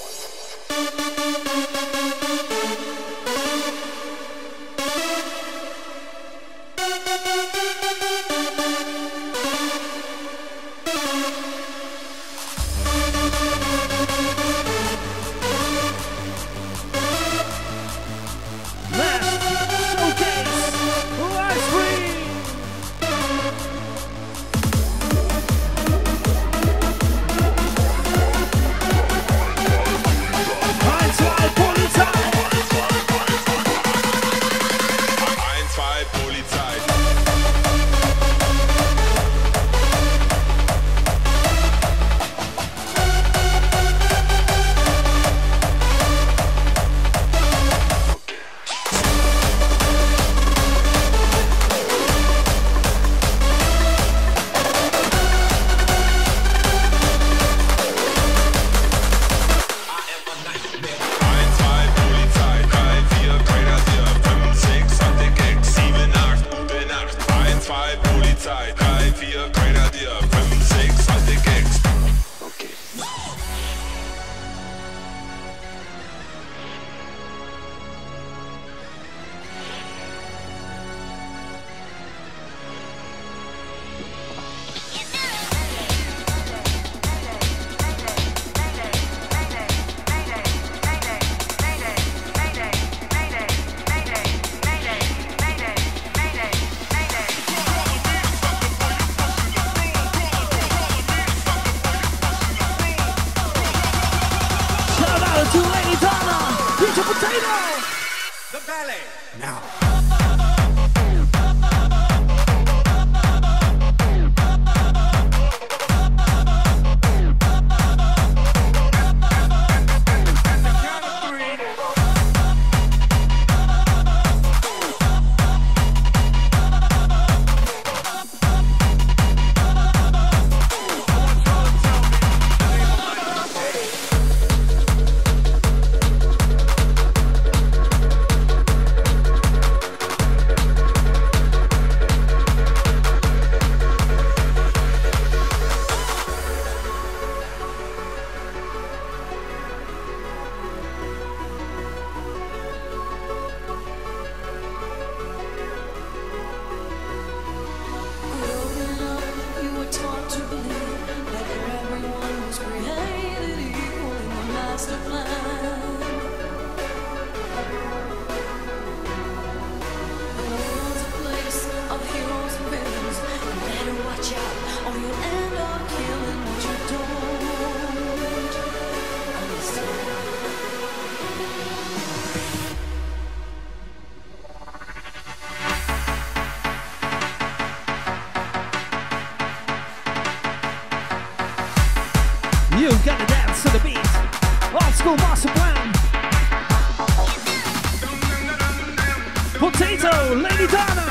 You gotta dance to the beat. Old school Master Plan. Potato, Lady Donna.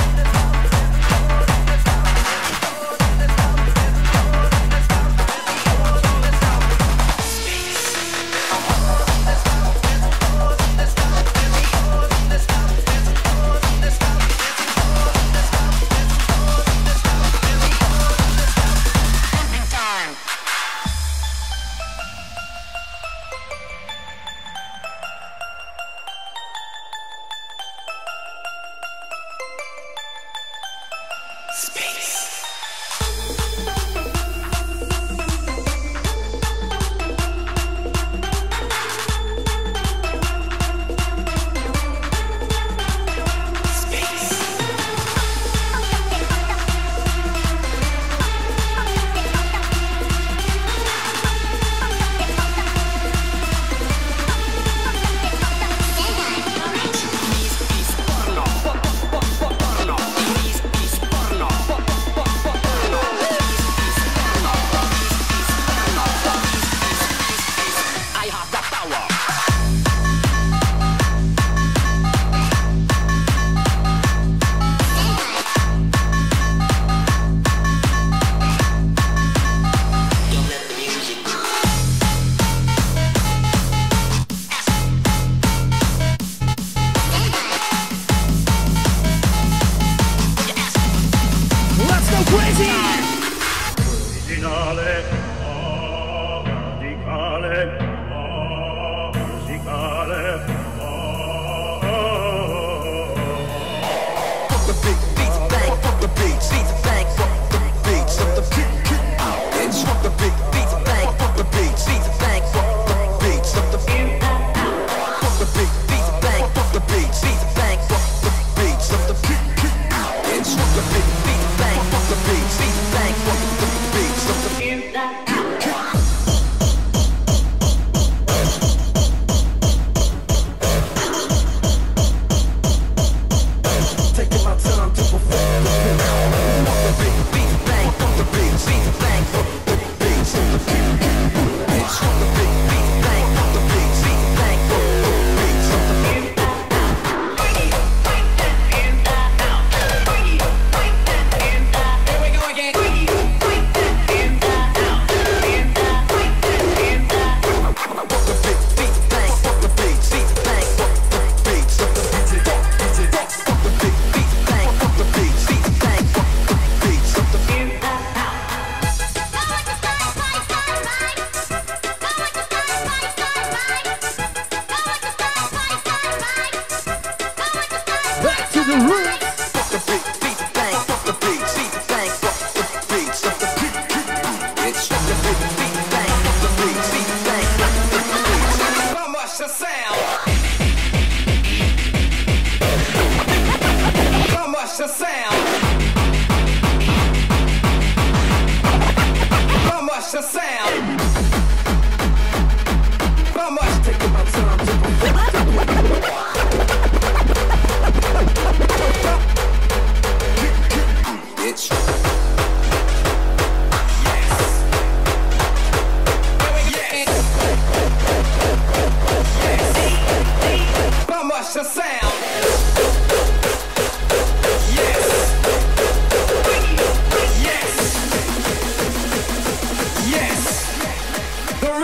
We're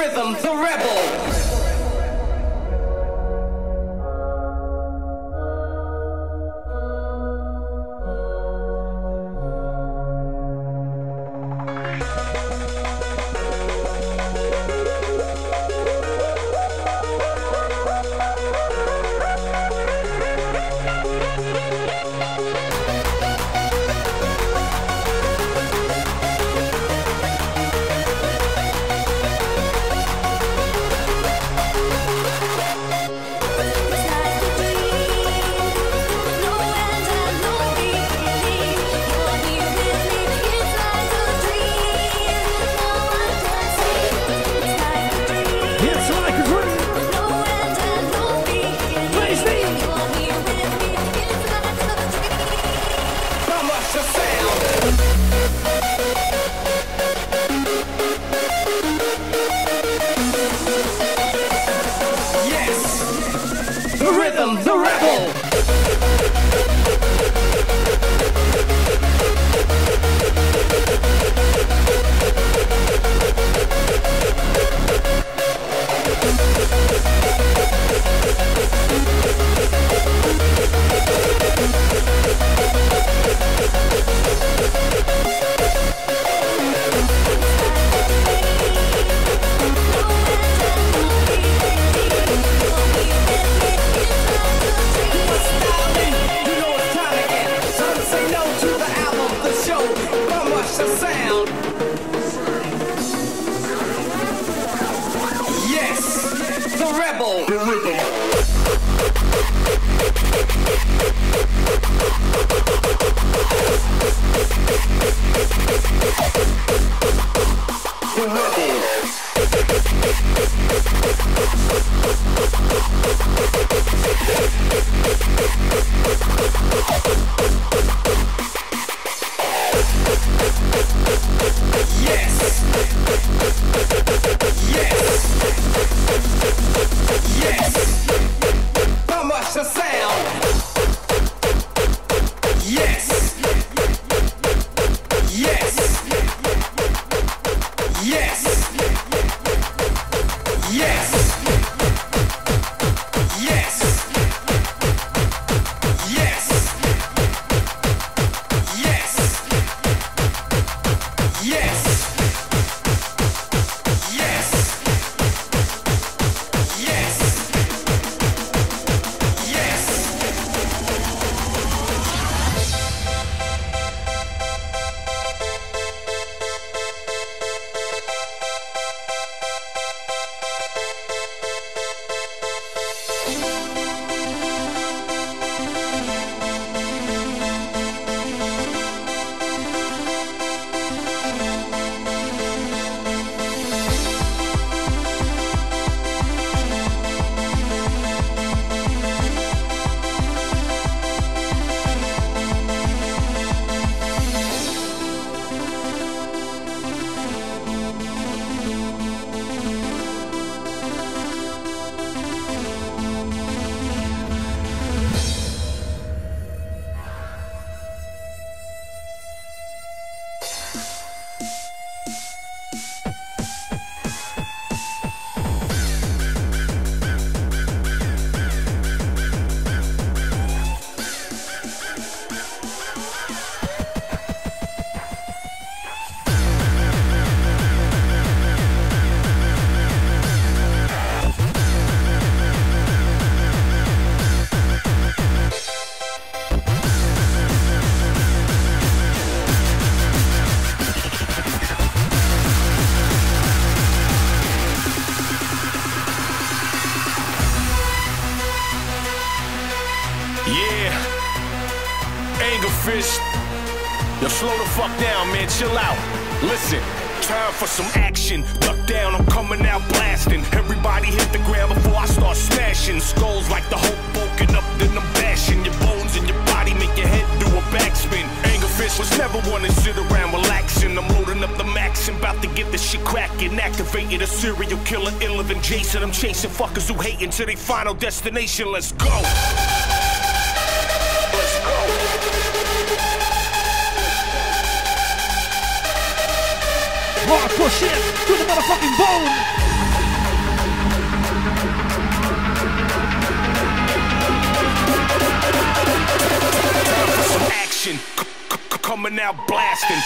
rhythm, the rebel. Slow the fuck down, man, chill out. Listen, time for some action. Duck down, I'm coming out blasting. Everybody hit the ground before I start smashing. Skulls like the Hulk bulking up, then I'm bashing. Your bones in your body make your head do a backspin. Angerfish was never one to sit around relaxing. I'm loading up the max and about to get this shit cracking. Activated a serial killer iller than Jason. I'm chasing fuckers who hating to their final destination. Let's go. Let's go. Hardcore shit to the motherfucking bone. action. C- c- coming out blasting.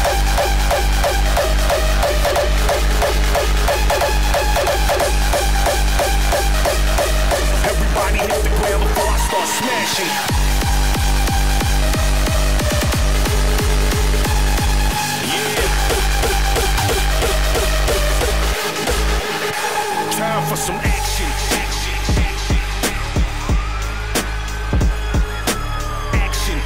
Everybody hit the ground before I start smashing. Yeah. Time for some action. Action.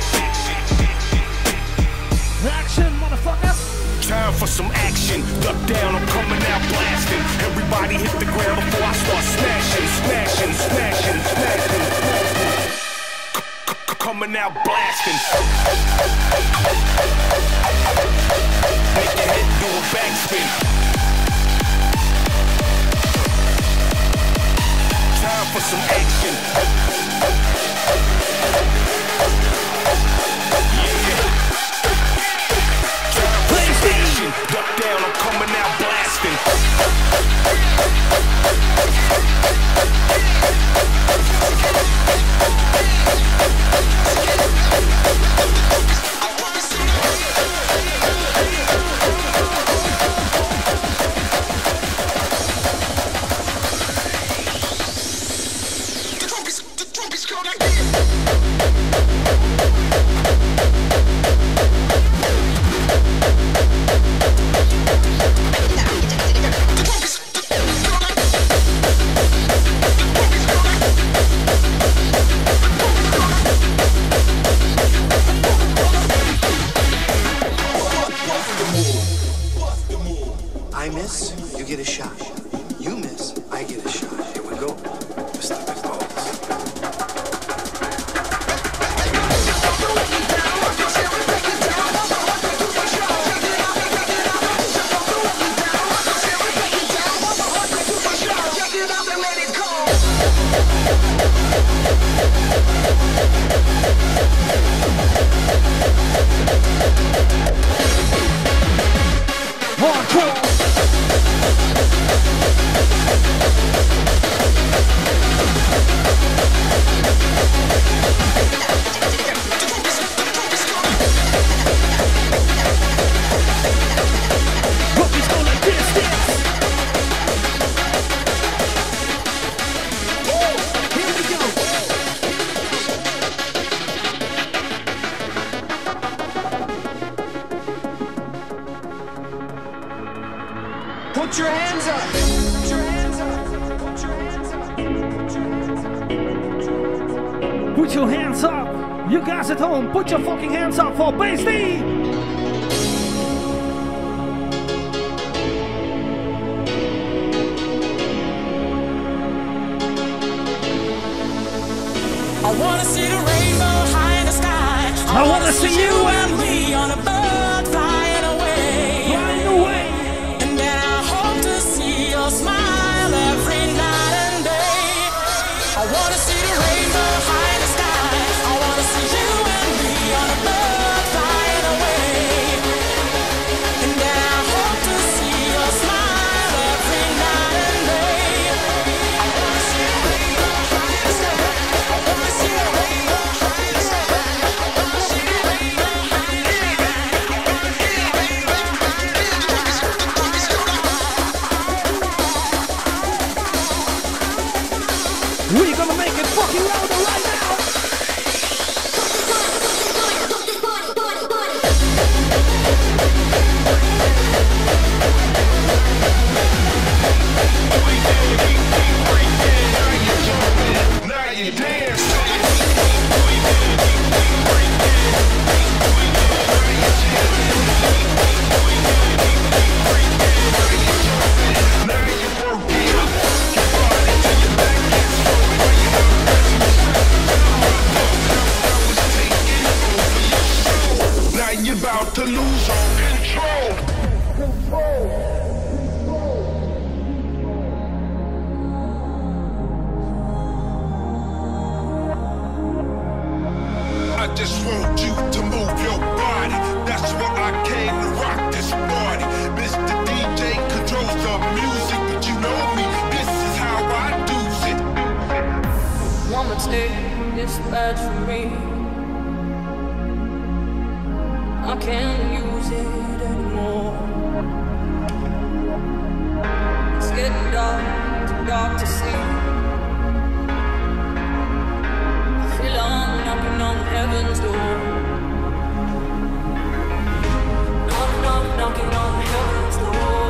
Action, motherfuckers. Time for some action. Duck down, I'm coming out blasting. Everybody hit the ground before I start smashing, smashing, smashing, smashing, smashing. Coming out blasting. Make your head do a backspin. Time for some action. Duck down, I'm coming out blasting. The trumpets, the trumpets go like this. I miss, you get a shot. You miss, I get a shot. Here we go. Mister McBalls. Put your hands up. Put your hands up. Put your hands up. Put your hands up. You guys at home, put your fucking hands up for Bass D. I wanna see the rainbow high in the sky. I wanna see you and me on a bird flying away. Flying away. And then I hope to see your smile every night and day. I wanna see the rainbow high in the sky. I wanna see you and me on a bird flying away. And then I hope to see your smile every night and day. I wanna see the rainbow high in the sky. I wanna see the rainbow high in the sky. I wanna see the rainbow high in the sky. I wanna see the rainbow high in the sky. We're gonna make it fucking louder right now. Now you dance. Now you're about to lose all control. I just want you to move your body. That's why I came to rock this party. Mister D J controls the music, but you know me. This is how I do it. One mistake is bad for me. getting dark, too dark to see. I feel I'm knocking on heaven's door. Knock, knock, knocking on heaven's door.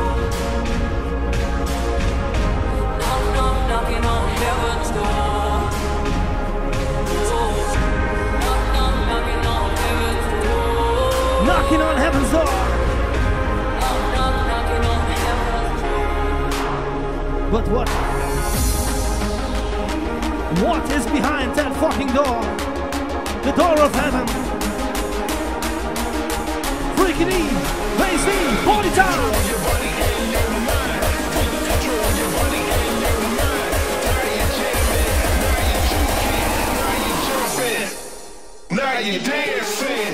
Knock, knock, knocking on heaven's door. Oh, knock, knock, knocking on heaven's door. Knocking on heaven's door. Knock, knock, knocking on heaven's door. But what? What is behind that fucking door? The door of heaven. Freaking E, Bass E, party time. Now you dancing.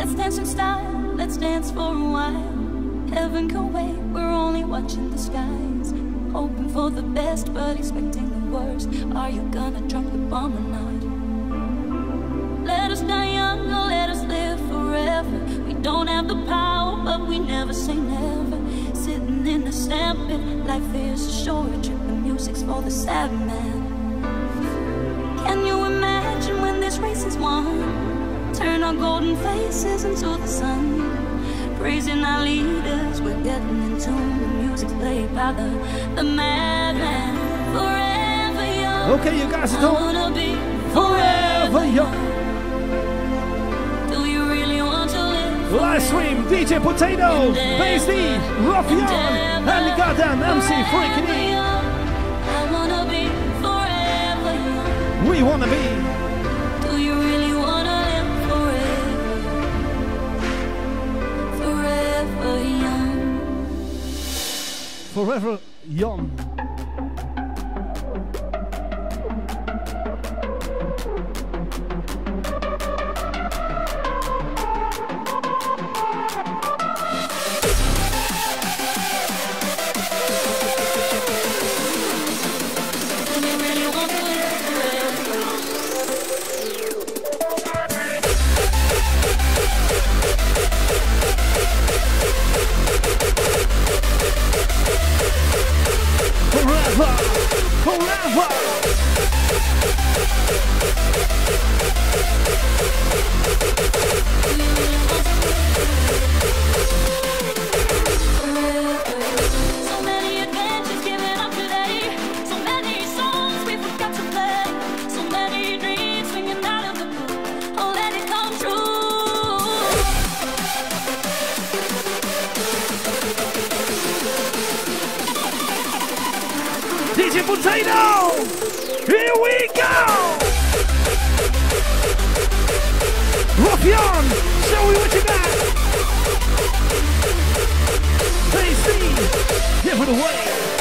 Let's dance in style, let's dance for a while. Heaven can wait, we're only watching the skies. Hoping for the best, but expecting the worst. Are you gonna drop the bomb or not? Let us die young or let us live forever. We don't have the power, but we never say never. Sitting in the sandpit, life is a short trip. The music's for the sad man. Can you imagine when this race is won? Turn our golden faces into the sun. Praising our leaders, we're getting in tune. The music's played by the, the madman. Forever young. Okay, you guys I know. wanna be Forever young. Do you really want to live? Live stream, D J Potato, Bass D, Ruffian, and the goddamn M C Freaky D. I wanna be forever young. We wanna be. Do you really wanna live forever? Forever young. Forever young. Forever, forever. So many adventures given up today. So many songs we forgot to play. So many dreams swinging out of the blue. Oh, let it come D J Potato, here we go. Ruffian, show me what you got. Bass D, give it away.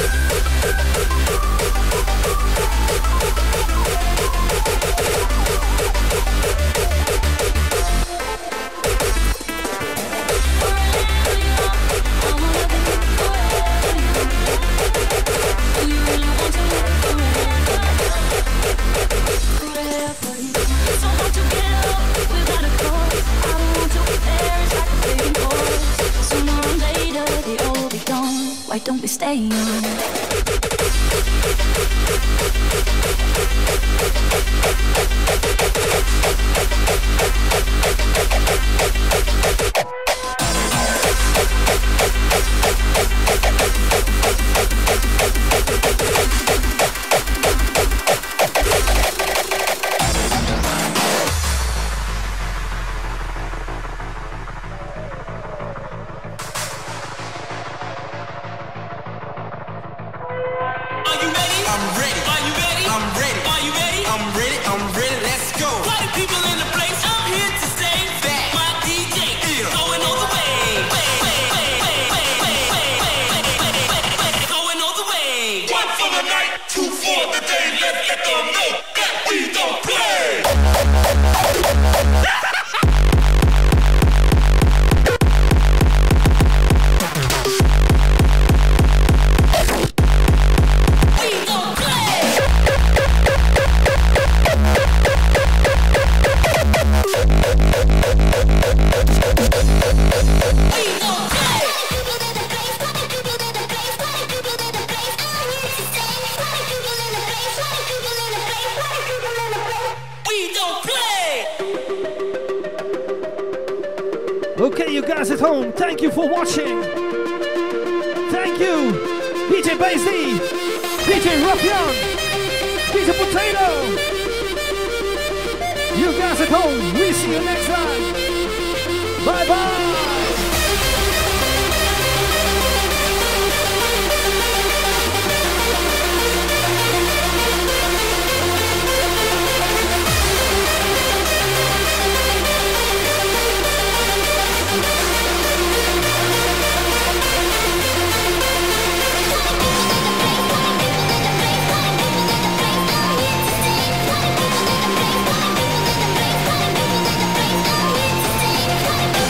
Why don't we stay on? Okay, you guys at home, thank you for watching. Thank you, D J Bass D, D J Ruffian, D J Potato. You guys at home, we see you next time. Bye bye. We'll be right back.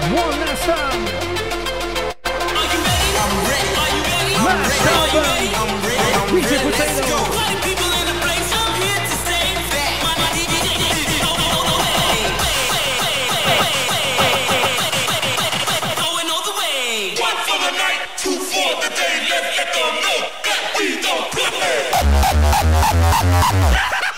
One last time. Are you ready? I'm ready. Are you ready? I'm Mash ready. Are you album. ready? I'm ready. I'm D J ready. Let's Potato. go. Party people in the place. I'm here to stay. My D J going all the way. One for the night, two for the day. Let's let them know that we don't play.